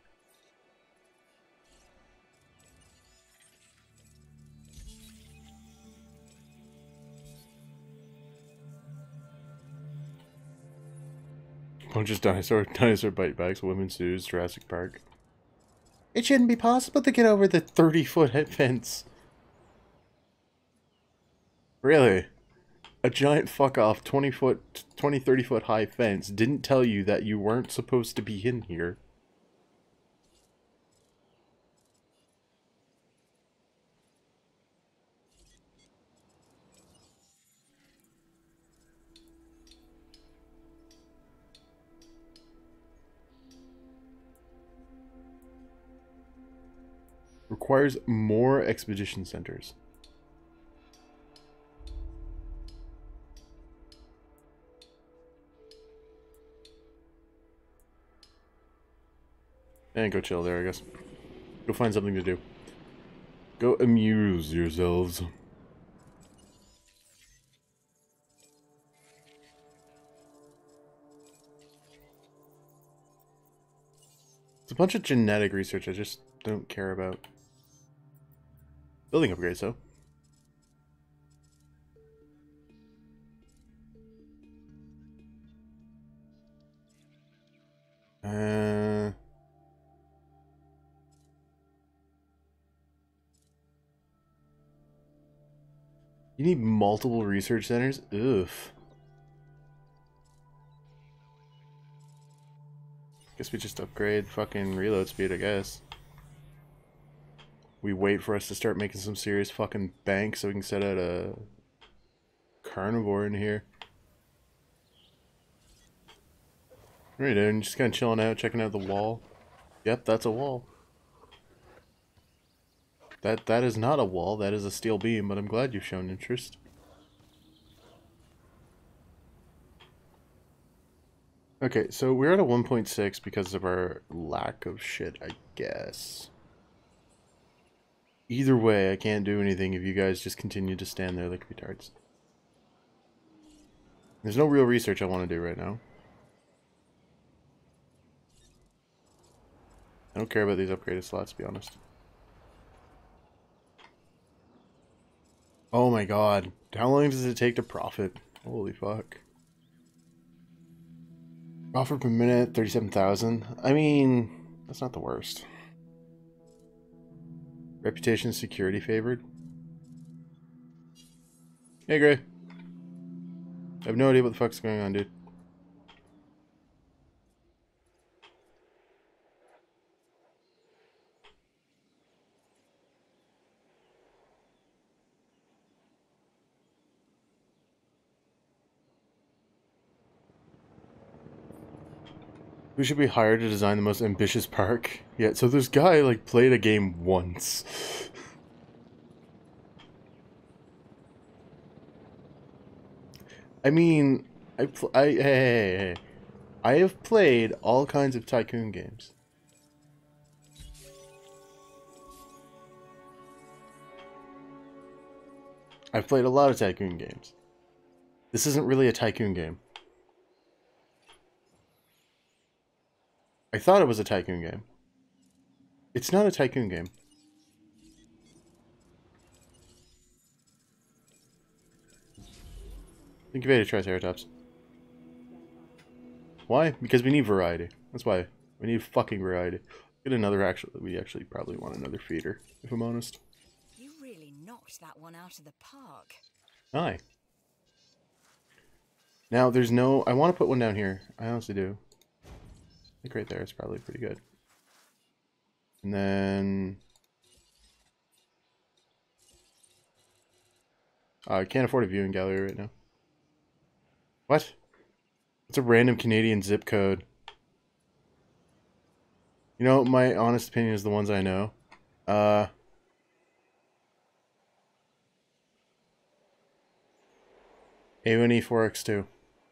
Punches dinosaur, dinosaur bite bags, women sues, Jurassic Park. It shouldn't be possible to get over the thirty foot fence. Really? A giant fuck off twenty foot, twenty, thirty foot high fence didn't tell you that you weren't supposed to be in here. Requires more expedition centers. And go chill there, I guess. Go find something to do. Go amuse yourselves. It's a bunch of genetic research I just don't care about. Building upgrades, though. Uh... You need multiple research centers? Oof. Guess we just upgrade fucking reload speed, I guess. We wait for us to start making some serious fucking bank so we can set out a carnivore in here. What are you doing? Just kind of chilling out, checking out the wall. Yep, that's a wall. That that is not a wall, that is a steel beam, but I'm glad you've shown interest. Okay, so we're at a one point six because of our lack of shit, I guess. Either way, I can't do anything if you guys just continue to stand there like retards. There's no real research I want to do right now. I don't care about these upgraded slots, to be honest. Oh my god. How long does it take to profit? Holy fuck. Profit per minute, thirty-seven thousand. I mean, that's not the worst. Reputation, security favored. Hey, Gray. I have no idea what the fuck's going on, dude. We should be hired to design the most ambitious park. Yeah, so this guy, like, played a game once. I mean, I, pl I, hey, hey, hey, hey. I have played all kinds of tycoon games. I've played a lot of tycoon games. This isn't really a tycoon game. I thought it was a tycoon game. It's not a tycoon game. Think of it, Triceratops. Why? Because we need variety. That's why. We need fucking variety. Get another actual. We actually probably want another feeder, if I'm honest. You really knocked that one out of the park. Aye. Now, there's no... I want to put one down here. I honestly do. I think right there is probably pretty good. And then... Uh, I can't afford a viewing gallery right now. What? It's a random Canadian zip code. You know, my honest opinion is the ones I know. Uh... A one E four X two.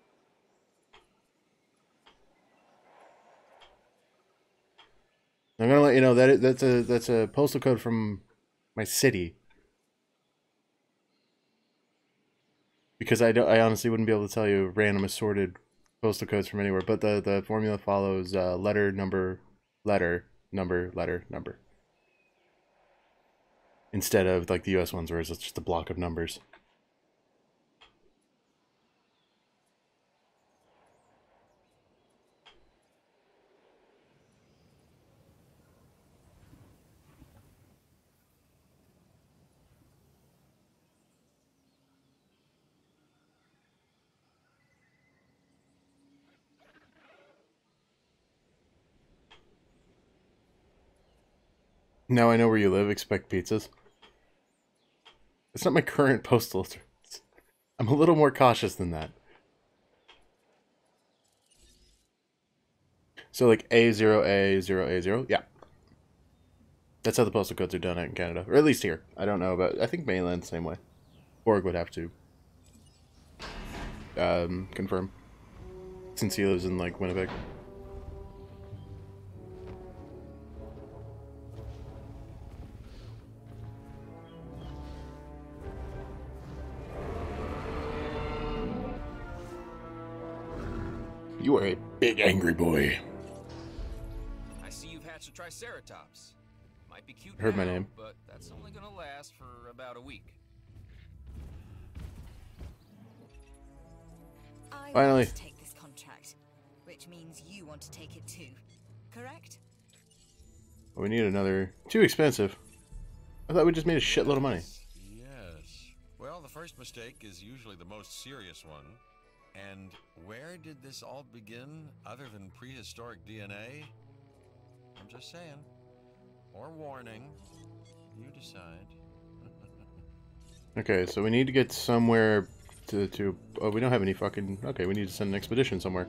I'm gonna let you know that it, that's a that's a postal code from my city. Because I don't, I honestly wouldn't be able to tell you random assorted postal codes from anywhere. But the the formula follows uh, letter number letter number letter number instead of like the U S ones where it's just a block of numbers. Now I know where you live, expect pizzas. It's not my current postal address. I'm a little more cautious than that. So like A zero A zero A zero, yeah. That's how the postal codes are done out in Canada. Or at least here. I don't know about... I think mainland the same way. Borg would have to um, confirm. Since he lives in, like, Winnipeg. You are a big angry boy. I see you've hatched a Triceratops. Might be cute Heard now, my name. but that's only gonna last for about a week. I Finally. want to take this contract, which means you want to take it too, correct? We need another... Too expensive. I thought we just made a shitload of money. Yes. Well, the first mistake is usually the most serious one. And where did this all begin other than prehistoric D N A? I'm just saying. Or warning. You decide. Okay, so we need to get somewhere to... to oh, we don't have any fucking... Okay, we need to send an expedition somewhere.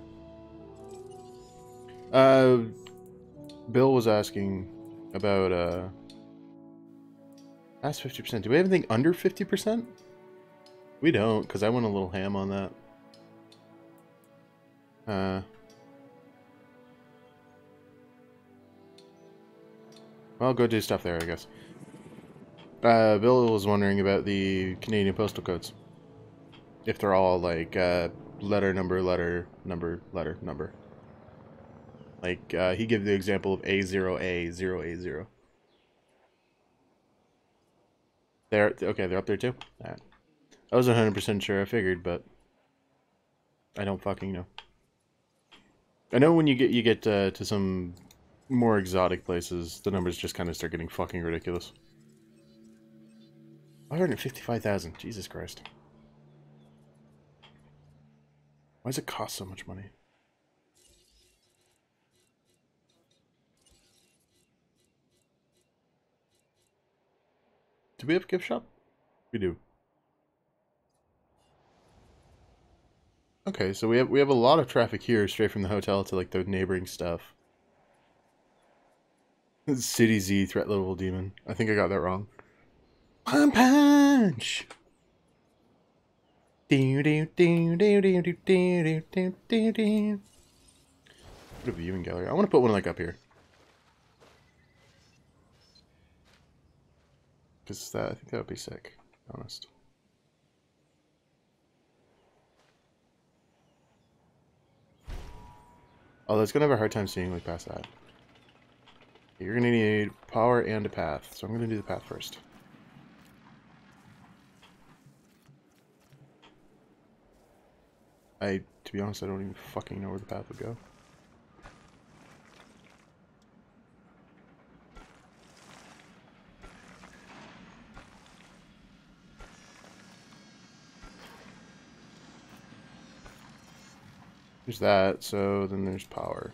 Uh... Bill was asking about, uh... That's fifty percent. Do we have anything under fifty percent? We don't, because I went a little ham on that. Uh... Well, go do stuff there, I guess. Uh, Bill was wondering about the Canadian postal codes. If they're all, like, uh, letter, number, letter, number, letter, number. Like, uh, he gave the example of A zero A zero A zero. They're, okay, they're up there too? Alright. I was one hundred percent sure, I figured, but... I don't fucking know. I know when you get, you get, uh, to some more exotic places, the numbers just kind of start getting fucking ridiculous. one hundred fifty-five thousand, Jesus Christ. Why does it cost so much money? Do we have a gift shop? We do. Okay, so we have we have a lot of traffic here, straight from the hotel to like the neighboring stuff. City Z threat level demon. I think I got that wrong. One punch. Do do do do do do do do do do. Put a viewing gallery. I want to put one like up here. Because that, I think that would be sick, to be honest. Although it's going to have a hard time seeing like past that. You're going to need power and a path, so I'm going to do the path first. I, to be honest, I don't even fucking know where the path would go. There's that, so then there's power.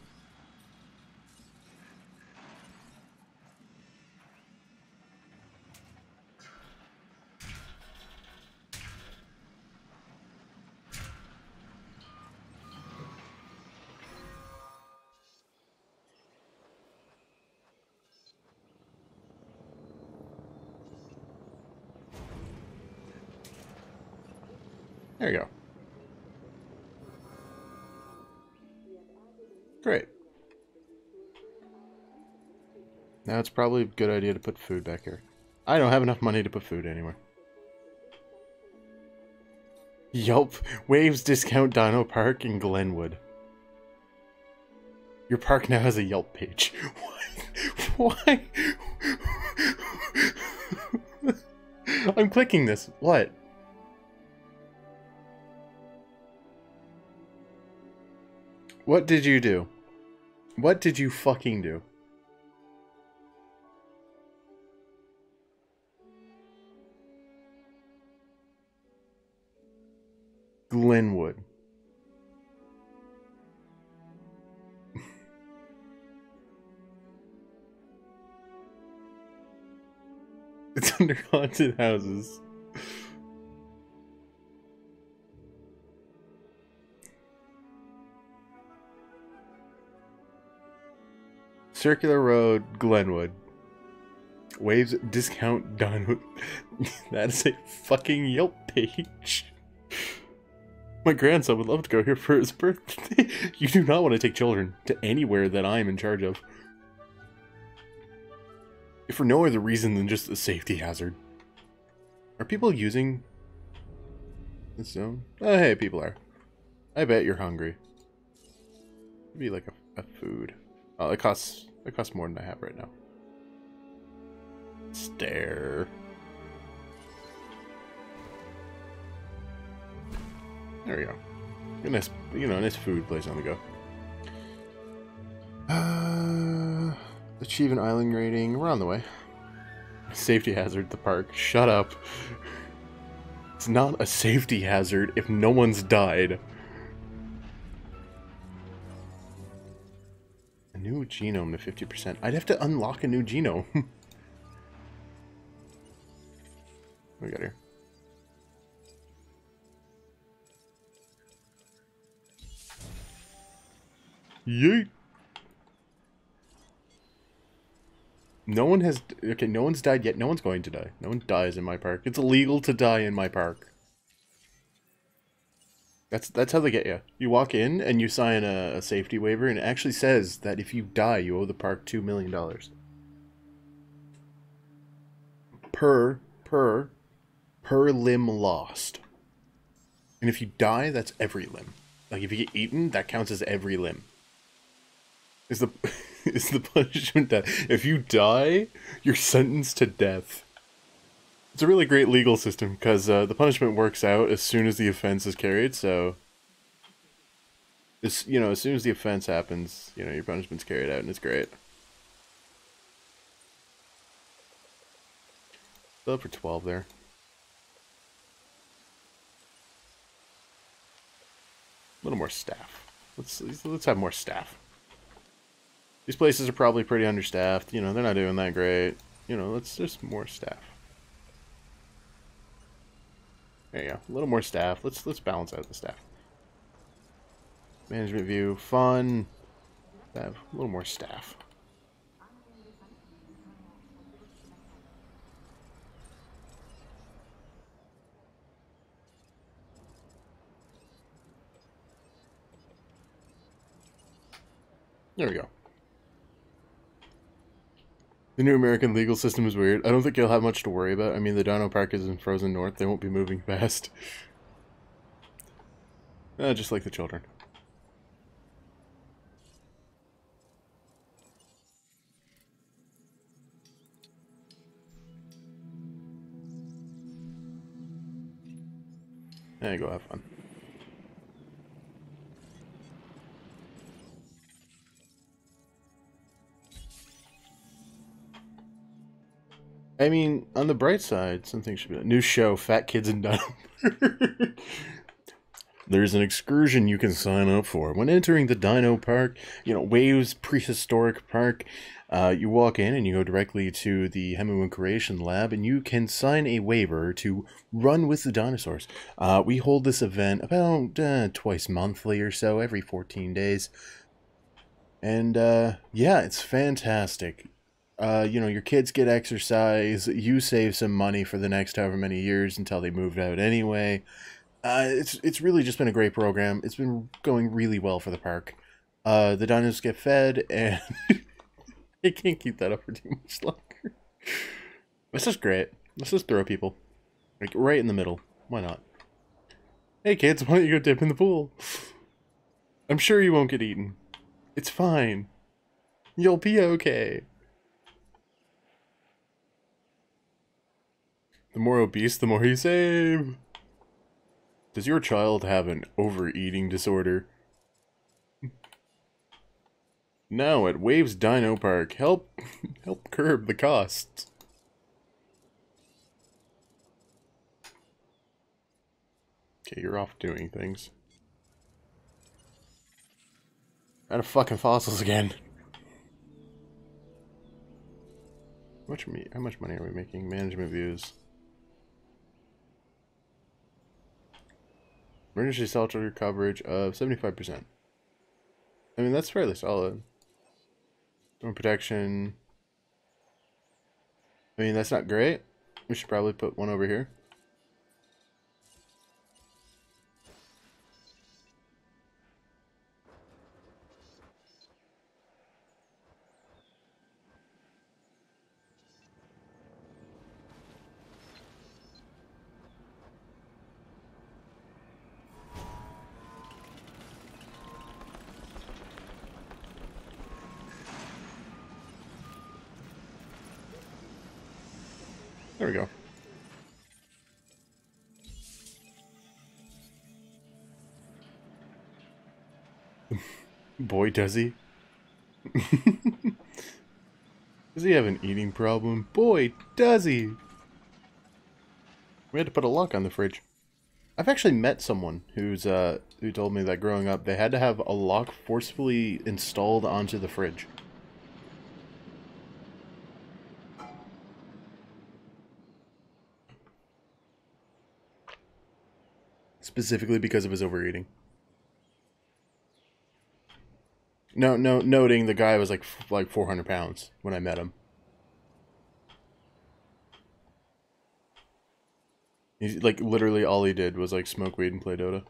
There you go. Great. Now it's probably a good idea to put food back here. I don't have enough money to put food anywhere. Yelp waves discount Dino Park in Glenwood. Your park now has a Yelp page. Why? Why? I'm clicking this. What? What did you do? What did you fucking do? Glenwood. It's under haunted houses. Circular Road, Glenwood. Waves discount done. That is a fucking Yelp page. My grandson would love to go here for his birthday. You do not want to take children to anywhere that I'm in charge of. If for no other reason than just a safety hazard. Are people using this zone? Oh, hey, people are. I bet you're hungry. Maybe like a, a food. Oh, it costs, it costs more than I have right now. Stare. There we go. A nice, you know, nice food place on the go. Uh, achieve an island rating. We're on the way. Safety hazard at the park. Shut up. It's not a safety hazard if no one's died. A new genome to fifty percent. I'd have to unlock a new genome. What we got here? Yeet. No one has... Okay, no one's died yet. No one's going to die. No one dies in my park. It's illegal to die in my park. That's that's how they get you. You walk in and you sign a, a safety waiver, and it actually says that if you die, you owe the park two million dollars. Per, per, per limb lost. And if you die, that's every limb. Like, if you get eaten, that counts as every limb. Is the... is the punishment that if you die, you're sentenced to death. It's a really great legal system, because uh, the punishment works out as soon as the offense is carried, so... It's, you know, as soon as the offense happens, you know, your punishment's carried out, and it's great. Still up for twelve there. A little more staff. Let's, let's have more staff. These places are probably pretty understaffed. You know, they're not doing that great. You know, let's just more staff. There you go. A little more staff. Let's let's balance out the staff. Management view, fun. Have a little more staff. There we go. The new American legal system is weird. I don't think you'll have much to worry about. I mean, the Dino Park is in Frozen North. They won't be moving fast. Uh, just like the children. There you go, have fun. I mean, on the bright side, something should be a new show, Fat Kids in Dino. There's an excursion you can sign up for. When entering the Dino Park, you know, Waves Prehistoric Park, uh, you walk in and you go directly to the Hemu Creation Lab, and you can sign a waiver to run with the dinosaurs. Uh, we hold this event about uh, twice monthly or so, every fourteen days. And, uh, yeah, it's fantastic. Uh, you know, your kids get exercise, you save some money for the next however many years until they moved out anyway. Uh, it's it's really just been a great program. It's been going really well for the park. Uh, the dinos get fed, and I can't keep that up for too much longer. This is great. Let's just throw people. Like, right in the middle. Why not? Hey kids, why don't you go dip in the pool? I'm sure you won't get eaten. It's fine. You'll be okay. The more obese, the more you save. Does your child have an overeating disorder? Now at Waves Dino Park, help help curb the costs. Okay, you're off doing things. Out of fucking fossils again. How much, how much money are we making? Management views. Emergency shelter coverage of seventy-five percent. I mean, that's fairly solid. Storm protection. I mean, that's not great. We should probably put one over here. There we go. Boy, does he. Does he have an eating problem? Boy, does he. We had to put a lock on the fridge. I've actually met someone who's uh who told me that growing up they had to have a lock forcefully installed onto the fridge. Specifically because of his overeating. No, no, noting the guy was like f like four hundred pounds when I met him. He's like literally all he did was like smoke weed and play Dota.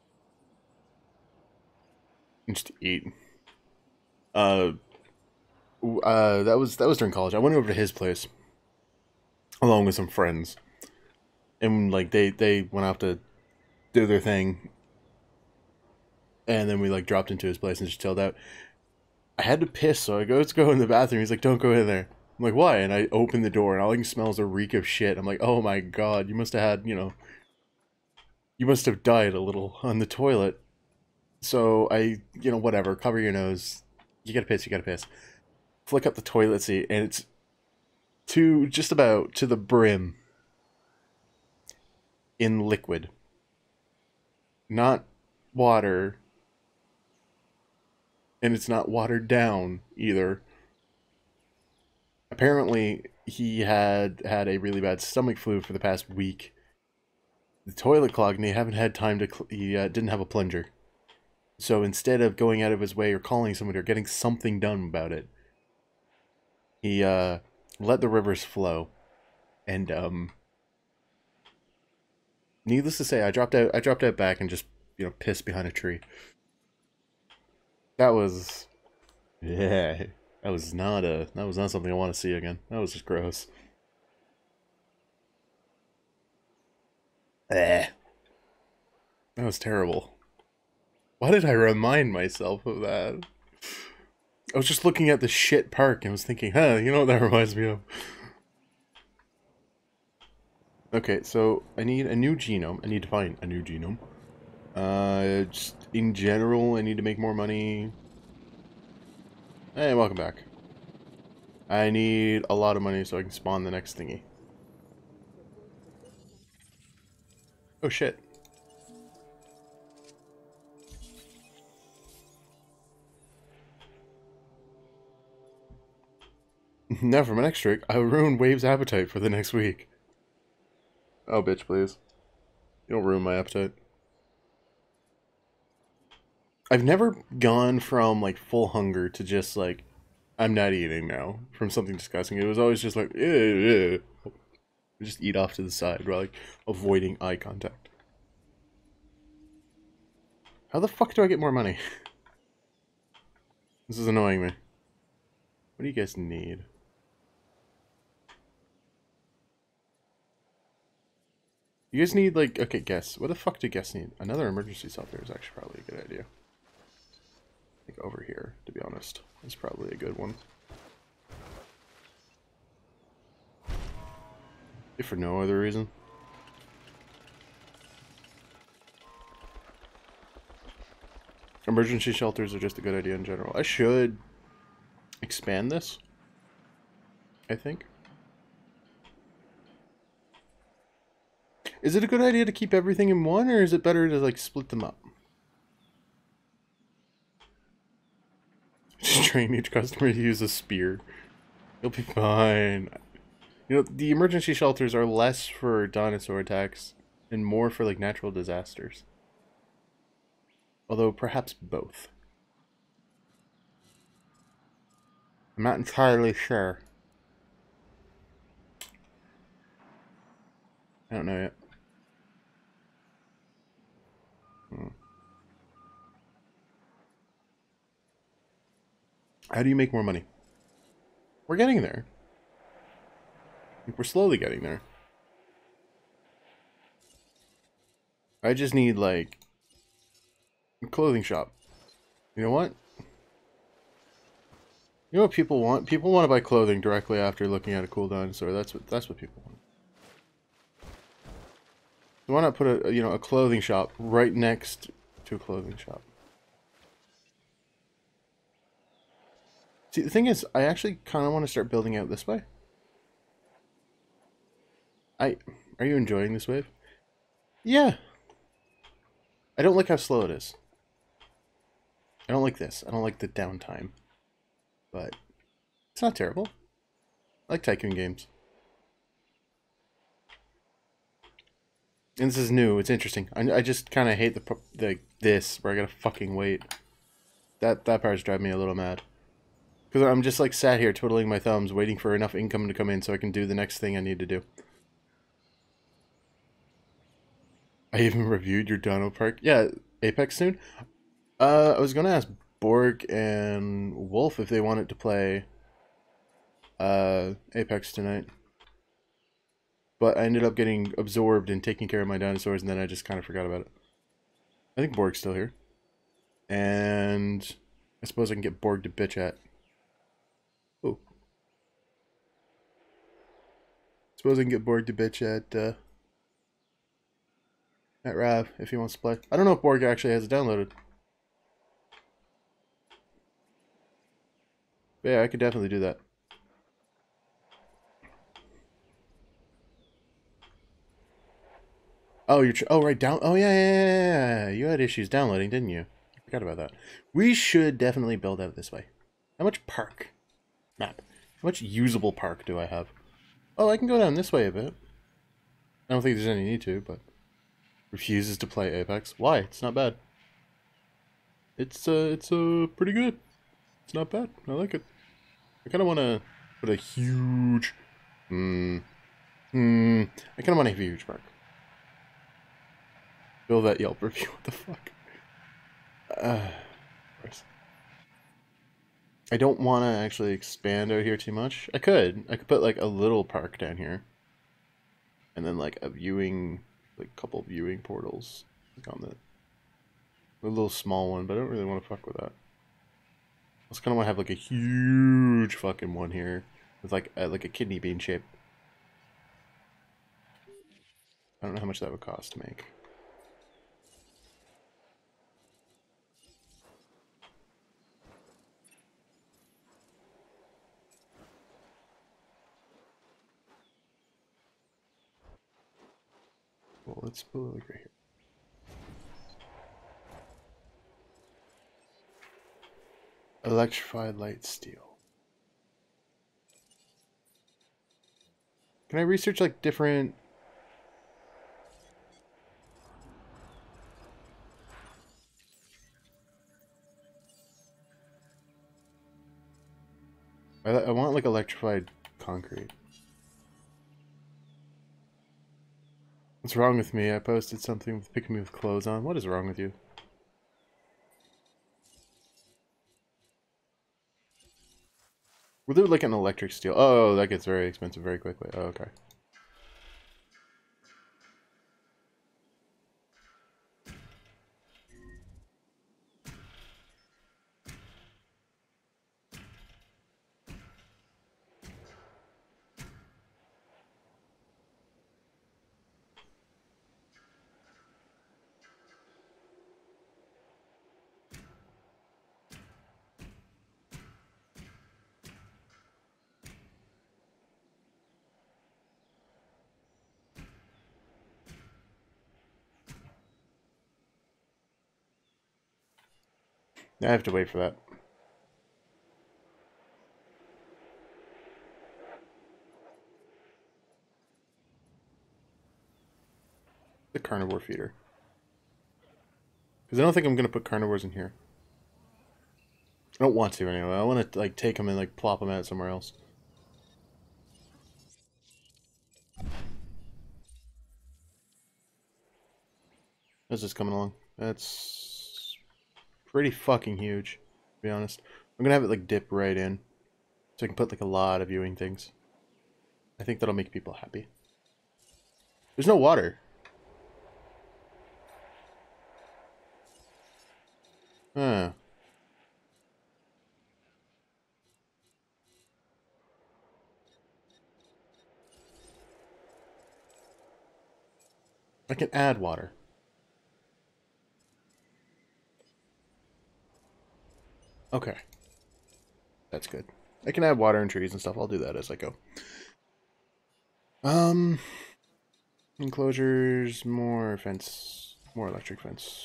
And just eat. Uh, uh, that was that was during college. I went over to his place along with some friends, and like they they went out to do their thing, and then we like dropped into his place and just chilled out. I had to piss, so I go to go in the bathroom. He's like, "Don't go in there." I'm like, "Why?" And I open the door, and all I can smell is a reek of shit. I'm like, "Oh my god, you must have had, you know, you must have died a little on the toilet." So I, you know, whatever, cover your nose. You gotta piss, you gotta piss. Flick up the toilet seat, and it's to just about to the brim in liquid. Not water. And it's not watered down either. Apparently, he had had a really bad stomach flu for the past week. The toilet clogged, and he haven't had time to. Cl he uh, didn't have a plunger. So instead of going out of his way or calling somebody or getting something done about it, he uh, let the rivers flow. And um, needless to say, I dropped out. I dropped out back and just you know pissed behind a tree. That was, yeah, that was not a, that was not something I want to see again. That was just gross. Eh. That was terrible. Why did I remind myself of that? I was just looking at the shit park and was thinking, huh, you know what that reminds me of? Okay, so I need a new genome. I need to find a new genome. Uh, just in general, I need to make more money. Hey, welcome back. I need a lot of money so I can spawn the next thingy. Oh shit. Now from an extra, I will ruin Wave's appetite for the next week. Oh, bitch, please. You don't ruin my appetite. I've never gone from, like, full hunger to just, like, I'm not eating now from something disgusting. It was always just like, ew, ew. Just eat off to the side, or, like, avoiding eye contact. How the fuck do I get more money? This is annoying me. What do you guys need? You guys need, like, okay, guess. What the fuck do guests need? Another emergency shelter is actually probably a good idea. I think over here, to be honest, is probably a good one. If for no other reason. Emergency shelters are just a good idea in general. I should expand this, I think. Is it a good idea to keep everything in one, or is it better to, like, split them up? Just train each customer to use a spear. You'll be fine. You know, the emergency shelters are less for dinosaur attacks and more for, like, natural disasters. Although, perhaps both. I'm not entirely sure. I don't know yet. Hmm. How do you make more money? We're getting there. We're slowly getting there. I just need, like, a clothing shop. You know what? You know what people want? People want to buy clothing directly after looking at a cool dinosaur. That's what that's what people want. So why not put a you know a clothing shop right next to a clothing shop? See, the thing is, I actually kind of want to start building out this way. I are you enjoying this wave? Yeah. I don't like how slow it is. I don't like this. I don't like the downtime. But it's not terrible. I like tycoon games. And this is new. It's interesting. I, I just kind of hate the, the this where I gotta fucking wait. That that part's driving me a little mad. Because I'm just like sat here twiddling my thumbs, waiting for enough income to come in so I can do the next thing I need to do. I even reviewed your Dino Park. Yeah, Apex soon. Uh, I was gonna ask Borg and Wolf if they wanted to play uh, Apex tonight. But I ended up getting absorbed in taking care of my dinosaurs, and then I just kind of forgot about it. I think Borg's still here. And I suppose I can get Borg to bitch at. Oh. Suppose I can get Borg to bitch at, uh, at Rav if he wants to play. I don't know if Borg actually has it downloaded. But yeah, I could definitely do that. Oh, you're... oh, right, down... Oh, yeah, yeah, yeah, yeah. You had issues downloading, didn't you? I forgot about that. We should definitely build out this way. How much park? Map. How much usable park do I have? Oh, I can go down this way a bit. I don't think there's any need to, but... Refuses to play Apex. Why? It's not bad. It's, uh, it's, uh, pretty good. It's not bad. I like it. I kind of want to put a huge... Hmm... Hmm... I kind of want a huge park. Build that Yelp review. What the fuck? Uh, I don't want to actually expand out here too much. I could. I could put like a little park down here. And then like a viewing... like a couple viewing portals. Like on the... a little small one, but I don't really want to fuck with that. I just kind of want to have like a huge fucking one here with like a, like a kidney bean shape. I don't know how much that would cost to make. Well, let's put it like right here. Electrified light steel. Can I research like different... I, I want like electrified concrete. What's wrong with me? I posted something with picking me with clothes on. What is wrong with you? We'll do like an electric steel. Oh, that gets very expensive very quickly. Oh, okay. I have to wait for that. The carnivore feeder. Because I don't think I'm going to put carnivores in here. I don't want to anyway. I want to like take them and like plop them out somewhere else. How's this coming along? That's pretty fucking huge, to be honest. I'm gonna have it like dip right in, so I can put like a lot of viewing things. I think that'll make people happy. There's no water. Huh. I can add water. Okay. That's good. I can add water and trees and stuff. I'll do that as I go. Um, enclosures, more fence, more electric fence.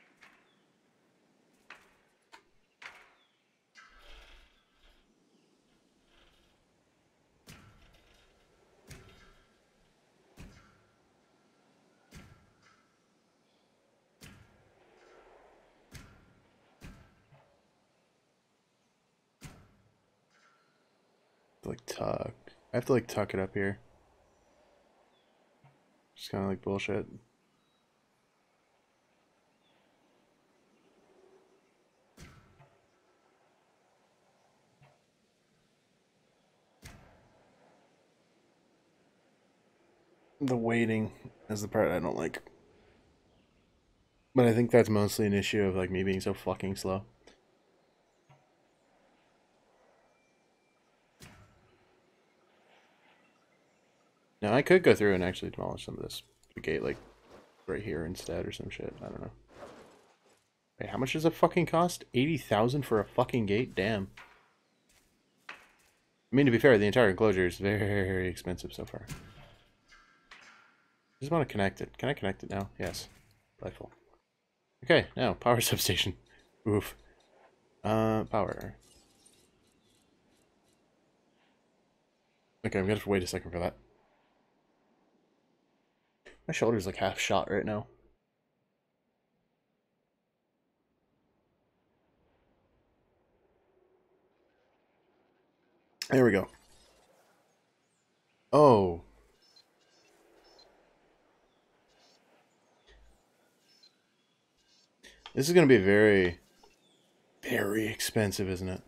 Like tuck. I have to like tuck it up here. Just kind of like bullshit. The waiting is the part I don't like. But I think that's mostly an issue of like me being so fucking slow. Now I could go through and actually demolish some of this gate like right here instead or some shit. I don't know. Wait, how much does it fucking cost? eighty thousand for a fucking gate? Damn. I mean, to be fair, the entire enclosure is very, very expensive so far. I just want to connect it. Can I connect it now? Yes. Delightful. Okay, now, power substation. Oof. Uh, power. Okay, I'm gonna have to wait a second for that. My shoulder's like half shot right now. There we go. Oh. This is going to be very, very expensive, isn't it?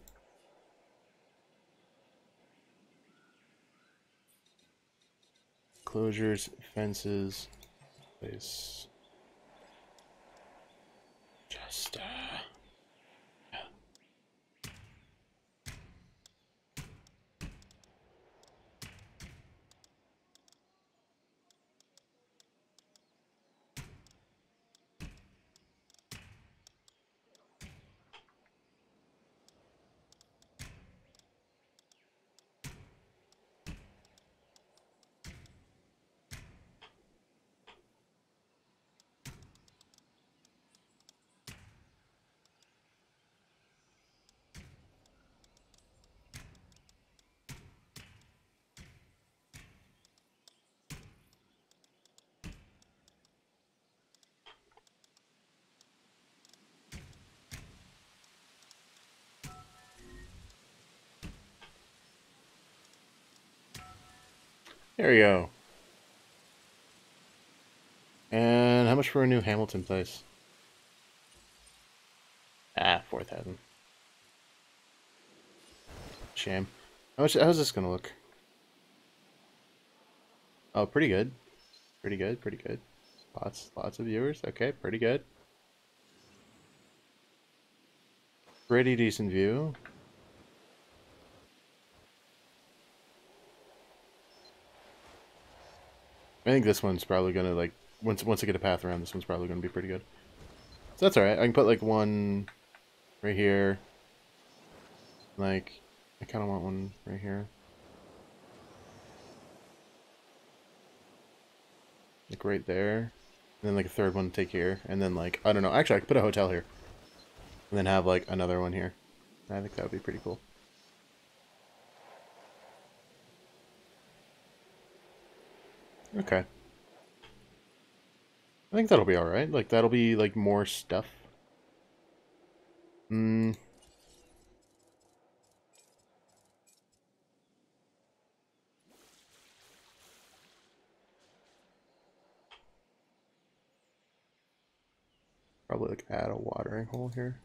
Closures, fences, place. Just, uh... There we go. And how much for a new Hamilton place? Ah, four thousand. Shame. How much? How's this gonna look? Oh, pretty good. Pretty good. Pretty good. Lots, lots of viewers. Okay, pretty good. Pretty decent view. I think this one's probably gonna like once once I get a path around, this one's probably gonna be pretty good. So that's alright. I can put like one right here. Like I kinda want one right here. Like right there. And then like a third one to take here. And then like I don't know. Actually I could put a hotel here. And then have like another one here. I think that would be pretty cool. Okay. I think that'll be alright. Like, that'll be, like, more stuff. Hmm. Probably like add a watering hole here.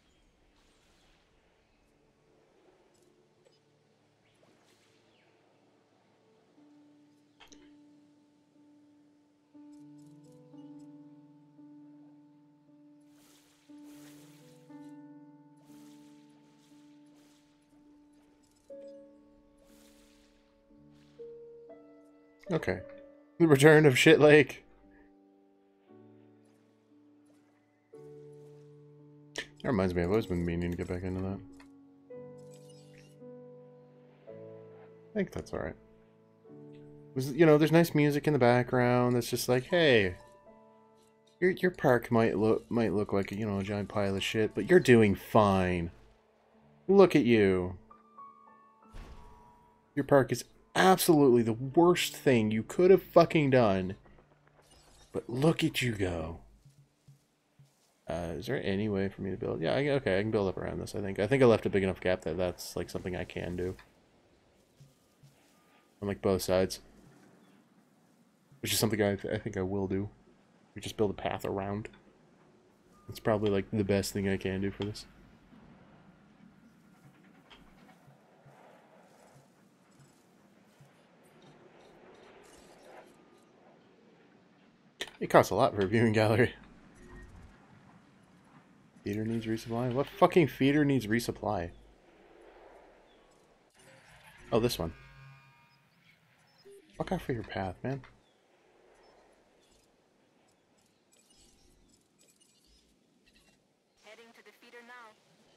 Okay. The return of Shit Lake. That reminds me, I've always been meaning to get back into that. I think that's alright. You know, there's nice music in the background that's just like, hey, your your park might look might look like, you know, a giant pile of shit, but you're doing fine. Look at you. Your park is absolutely the worst thing you could have fucking done. But look at you go. Uh, is there any way for me to build? Yeah, I, okay, I can build up around this, I think. I think I left a big enough gap that that's, like, something I can do. On, like, both sides. Which is something I, th I think I will do. We just build a path around. It's probably, like, the best thing I can do for this. It costs a lot for a viewing gallery. Feeder needs resupply? What fucking feeder needs resupply? Oh, this one. Fuck off for your path, man. Heading to the feeder now.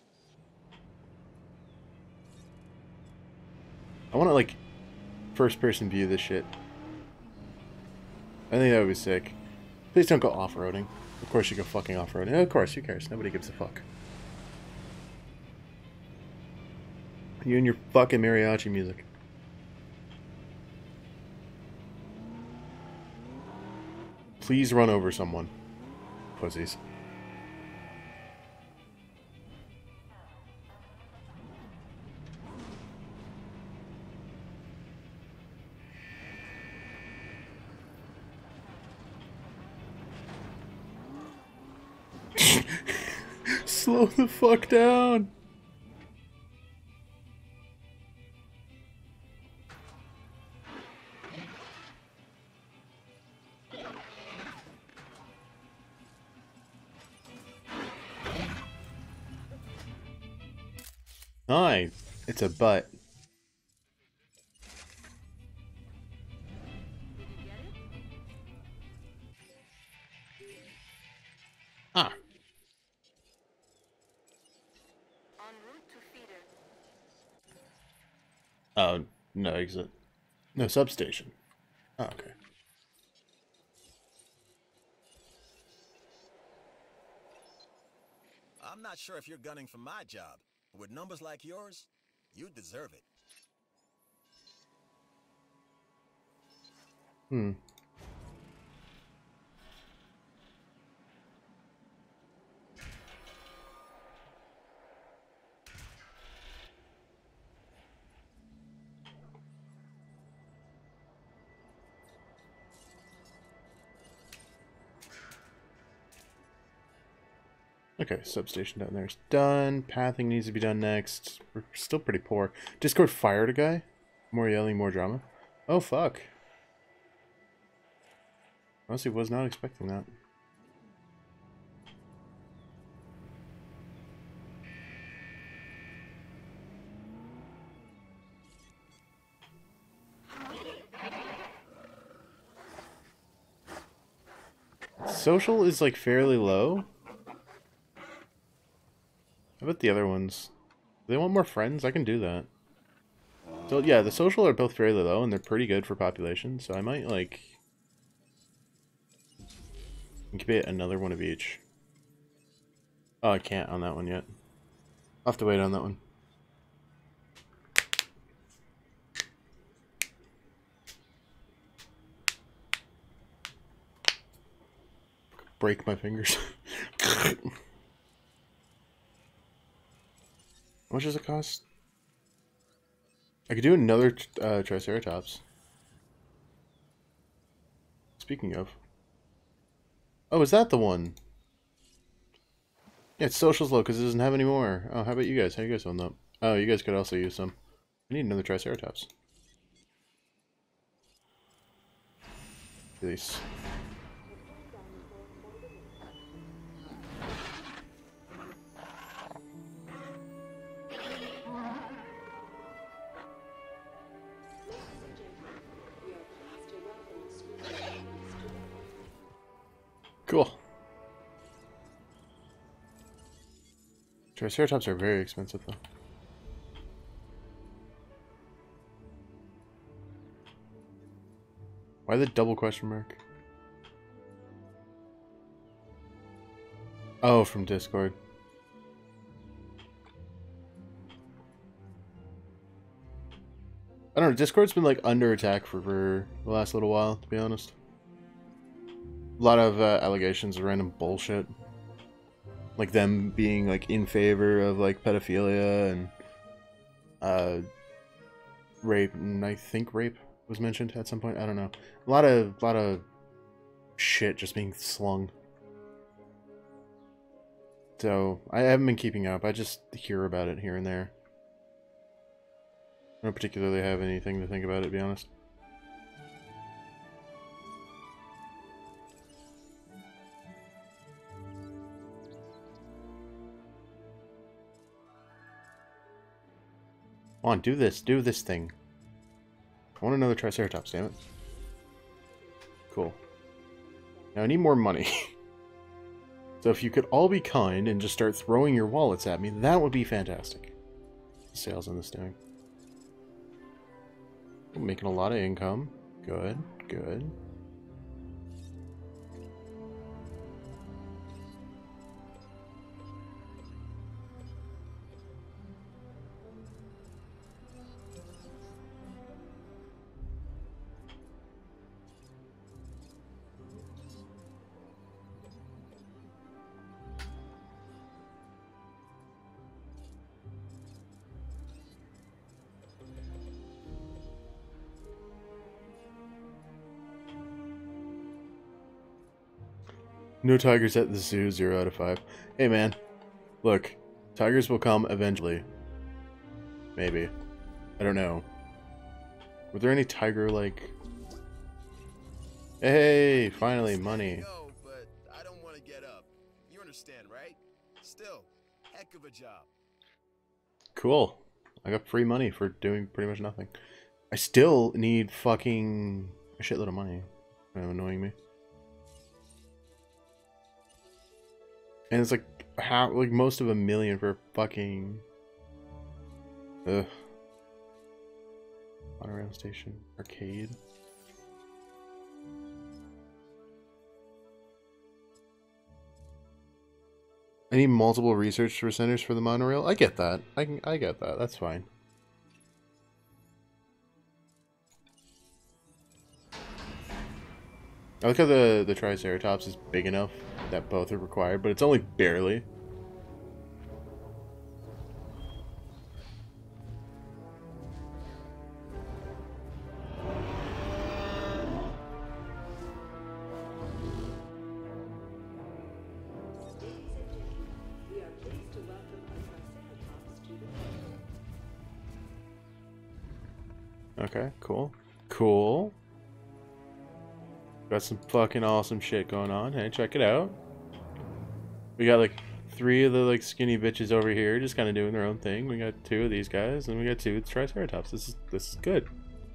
I want to, like, first-person view this shit. I think that would be sick. Please don't go off-roading. Of course you go fucking off-roading. Of course, who cares? Nobody gives a fuck. You and your fucking mariachi music. Please run over someone. Pussies. Slow the fuck down. Hi, it's a butt. Ah. Oh, no exit. No substation. Oh, okay. I'm not sure if you're gunning for my job, but with numbers like yours, you deserve it. Hmm. Okay, substation down there is done. Pathing needs to be done next. We're still pretty poor. Discord fired a guy? More yelling, more drama? Oh, fuck. Honestly, was not expecting that. Social is, like, fairly low. How about the other ones? Do they want more friends? I can do that. So, yeah, the social are both fairly low, and they're pretty good for population, so I might, like, incubate another one of each. Oh, I can't on that one yet. I'll have to wait on that one. Break my fingers. How much does it cost? I could do another uh, Triceratops. Speaking of. Oh, is that the one? Yeah, it's social's low because it doesn't have any more. Oh, how about you guys? How you guys on that? Oh, you guys could also use some. We need another Triceratops. Release. Cool. Triceratops are very expensive, though. Why the double question mark? Oh, from Discord. I don't know, Discord's been like under attack for, for the last little while, to be honest. A lot of uh, allegations of random bullshit. Like them being like in favor of like pedophilia and uh, rape, and I think rape was mentioned at some point. I don't know. A lot of lot of shit just being slung. So I haven't been keeping up. I just hear about it here and there. I don't particularly have anything to think about it, to be honest. Come on, do this. Do this thing. I want another Triceratops, damn it. Cool. Now I need more money. So if you could all be kind and just start throwing your wallets at me, that would be fantastic. Sales on this doing. I'm making a lot of income. Good, good. No tigers at the zoo, zero out of five. Hey man, look, tigers will come eventually. Maybe. I don't know. Were there any tiger-like... Hey, finally, money. Go, but I don't want to get up. You understand, right? Still, heck of a job. Cool. I got free money for doing pretty much nothing. I still need fucking a shitload of money. Kind of annoying me. And it's like how like most of a million for fucking ugh. Monorail station. Arcade. I need multiple research centers for the monorail. I get that. I can I get that. That's fine. I like how the, the Triceratops is big enough that both are required, but it's only barely. Okay, cool. Cool. Got some fucking awesome shit going on. Hey, check it out. We got like three of the like skinny bitches over here just kind of doing their own thing. We got two of these guys, and we got two Triceratops. This is this is good.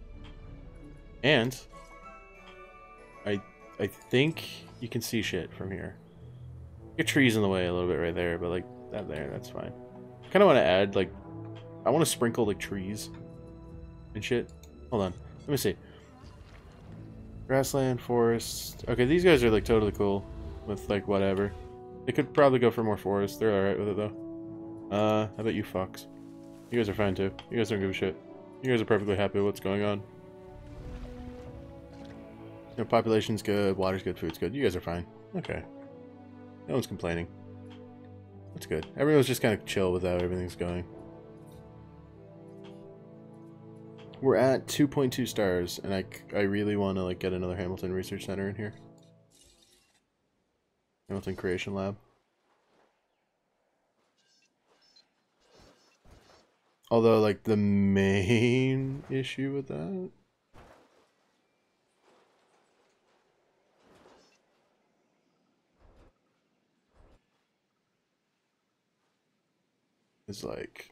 And I I think you can see shit from here. Get trees in the way a little bit right there, but like that there, that's fine. I kind of want to add like I want to sprinkle like trees and shit. Hold on, let me see. Grassland, forest. Okay, these guys are like totally cool with like whatever. They could probably go for more forest. They're alright with it though. Uh, how about you fucks? You guys are fine too. You guys don't give a shit. You guys are perfectly happy with what's going on. You know, population's good, water's good, food's good. You guys are fine. Okay. No one's complaining. That's good. Everyone's just kind of chill with how everything's going. We're at two point two stars, and I, I really want to like get another Hamilton Research Center in here. Hamilton Creation Lab. Although, like, the main issue with that is like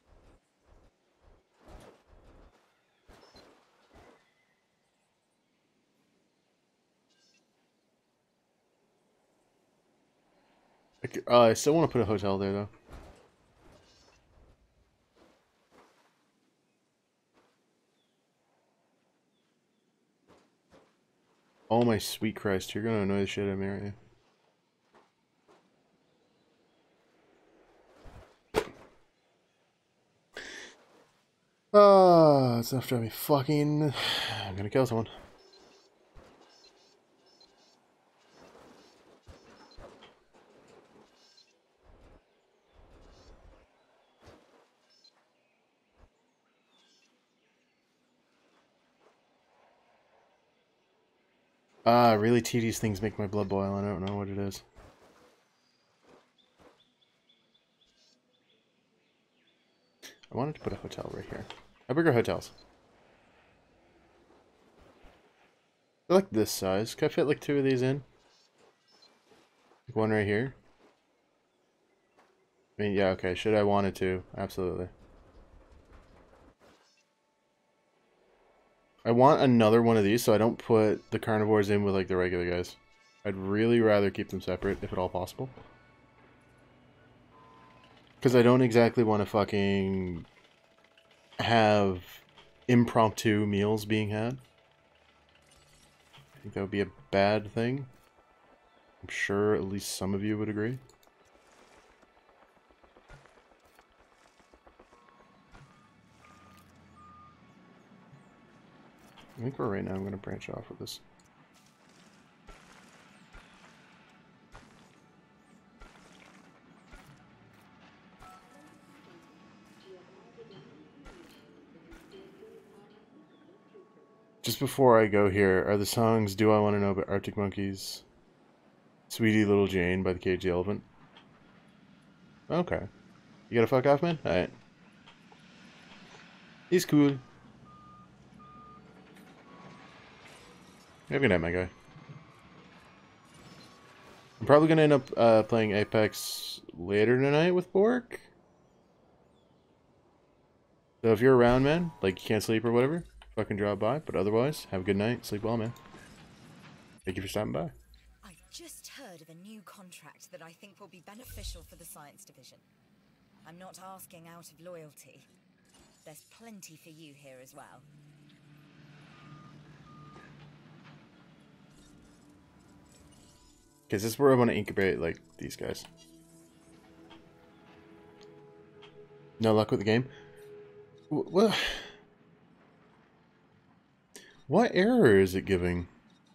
I, uh, I still want to put a hotel there though. Oh my sweet Christ, you're gonna annoy the shit out of me, aren't you? Ah, uh, it's enough to have me fucking... I'm gonna kill someone. Ah, really tedious things make my blood boil. I don't know what it is. I wanted to put a hotel right here. How big are hotels? They're like this size. Can I fit like two of these in? Like one right here? I mean, yeah, okay. Should I wanted to? Absolutely. I want another one of these so I don't put the carnivores in with like the regular guys. I'd really rather keep them separate if at all possible. Because I don't exactly want to fucking have impromptu meals being had. I think that would be a bad thing. I'm sure at least some of you would agree. I think for right now I'm going to branch off with this. Just before I go here, are the songs Do I Want to Know About Arctic Monkeys, Sweetie Little Jane by the Cage the Elephant? Okay. You gotta fuck off, man? Alright. He's cool. Have a good night, my guy. I'm probably gonna end up uh, playing Apex later tonight with Bork. So if you're around, man, like you can't sleep or whatever, fucking drop by. But otherwise, have a good night. Sleep well, man. Thank you for stopping by. I've just heard of a new contract that I think will be beneficial for the science division. I'm not asking out of loyalty. There's plenty for you here as well. Because this is where I want to incubate, like, these guys. No luck with the game? What? What error is it giving?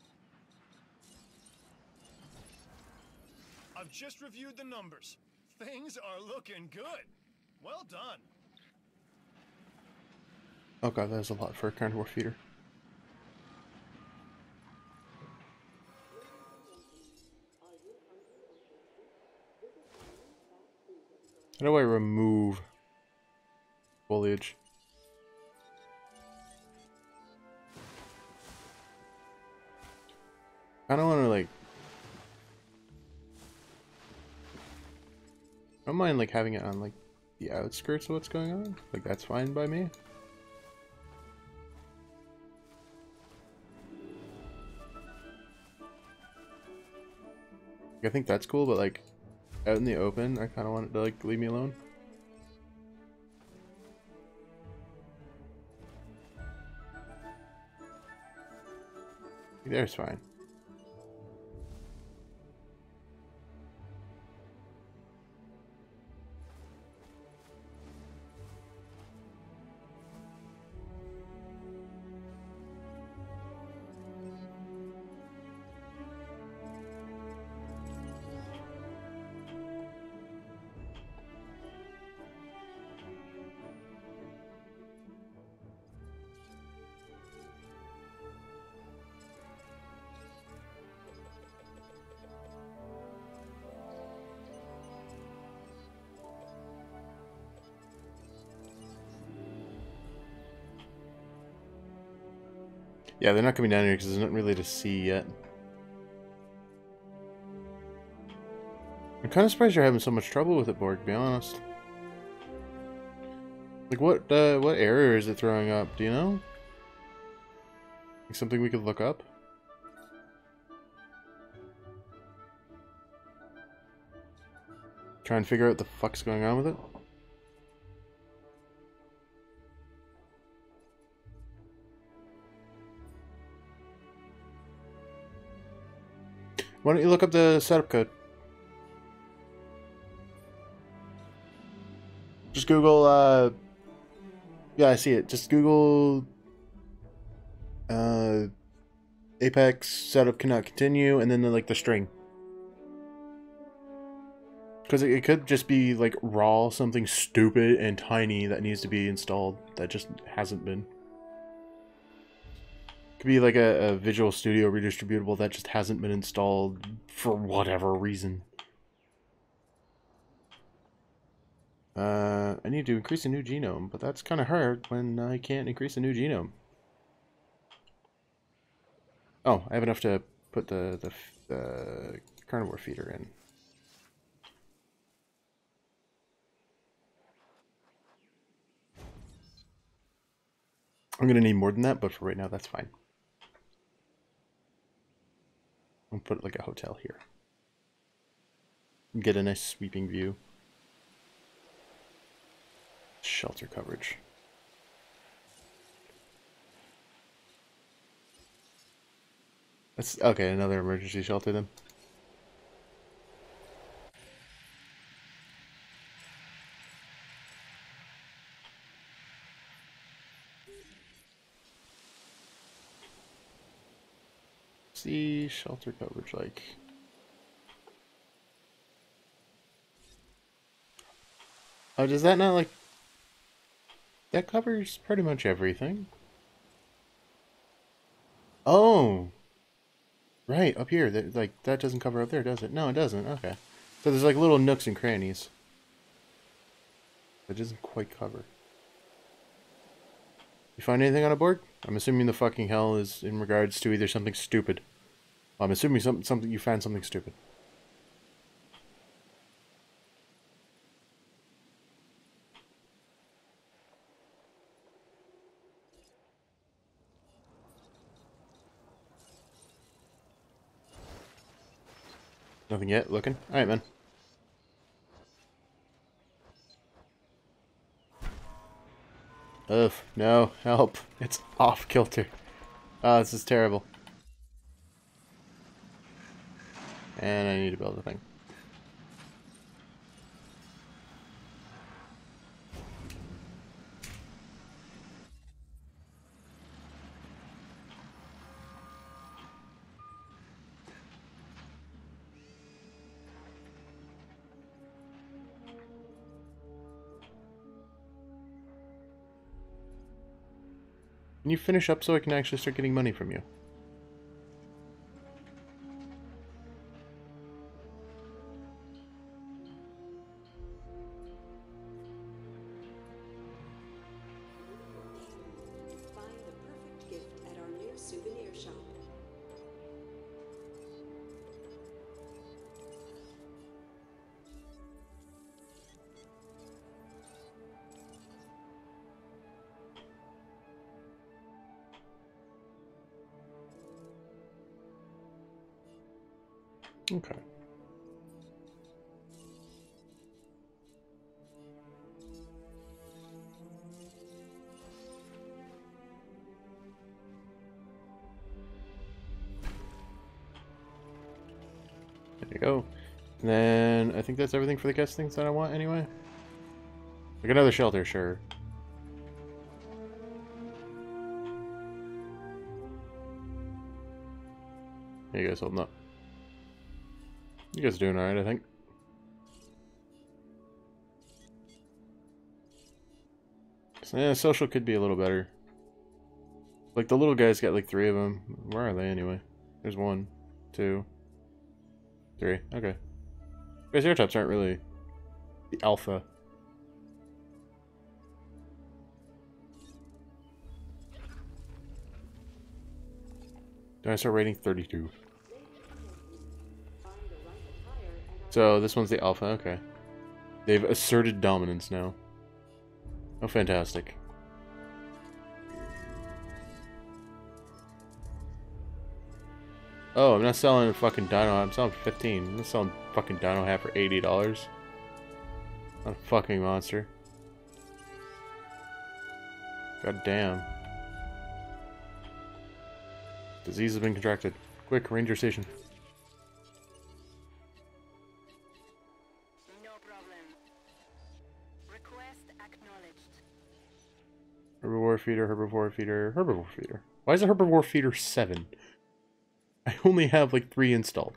I've just reviewed the numbers. Things are looking good. Well done. Oh god, that is a lot for a carnivore feeder. How do I remove foliage? I don't want to like... I don't mind like having it on like the outskirts of what's going on. Like that's fine by me. I think that's cool, but like out in the open, I kind of want it to like leave me alone. There's fine. Yeah, they're not coming down here because there's nothing really to see yet. I'm kind of surprised you're having so much trouble with it, Borg, to be honest. Like, what, uh, what error is it throwing up? Do you know? Like something we could look up? Try and figure out what the fuck's going on with it? Why don't you look up the setup code? Just Google, uh... yeah, I see it. Just Google... Uh... Apex setup cannot continue, and then the, like, the string. Because it, it could just be, like, raw, something stupid and tiny that needs to be installed that just hasn't been. Could be like a, a Visual Studio redistributable that just hasn't been installed for whatever reason. Uh, I need to increase a new genome, but that's kind of hard when I can't increase a new genome. Oh, I have enough to put the, the, the carnivore feeder in. I'm going to need more than that, but for right now, that's fine. I'll put it like a hotel here. Get a nice sweeping view. Shelter coverage. That's okay, another emergency shelter then. See shelter coverage like. Oh, does that not like that covers pretty much everything? Oh, right up here. That like that doesn't cover up there, does it? No, it doesn't. Okay, so there's like little nooks and crannies. That doesn't quite cover. You find anything on a board? I'm assuming the fucking hell is in regards to either something stupid. I'm assuming some, something you found something stupid. Nothing yet? Looking? Alright, man. Ugh, no, help. It's off kilter. Oh, this is terrible. And I need to build a thing. Can you finish up so I can actually start getting money from you? Find the perfect gift at our new souvenir shop. Okay. There you go. And then I think that's everything for the guest things that I want anyway. Like another shelter, sure. How you guys holding up? You guys are doing alright, I think. So, yeah, social could be a little better. Like, the little guy's got like three of them. Where are they anyway? There's one, two, three. Okay. Guys, air tops aren't really the alpha. Dinosaur rating thirty-two. So this one's the alpha, okay. They've asserted dominance now. Oh, fantastic. Oh, I'm not selling a fucking dino, I'm selling fifteen. I'm not selling fucking dino hat for eighty dollars. Not a fucking monster. God damn. Disease has been contracted. Quick, ranger station. No problem. Request acknowledged. Herbivore feeder, herbivore feeder, herbivore feeder. Why is a herbivore feeder seven? I only have like three installed.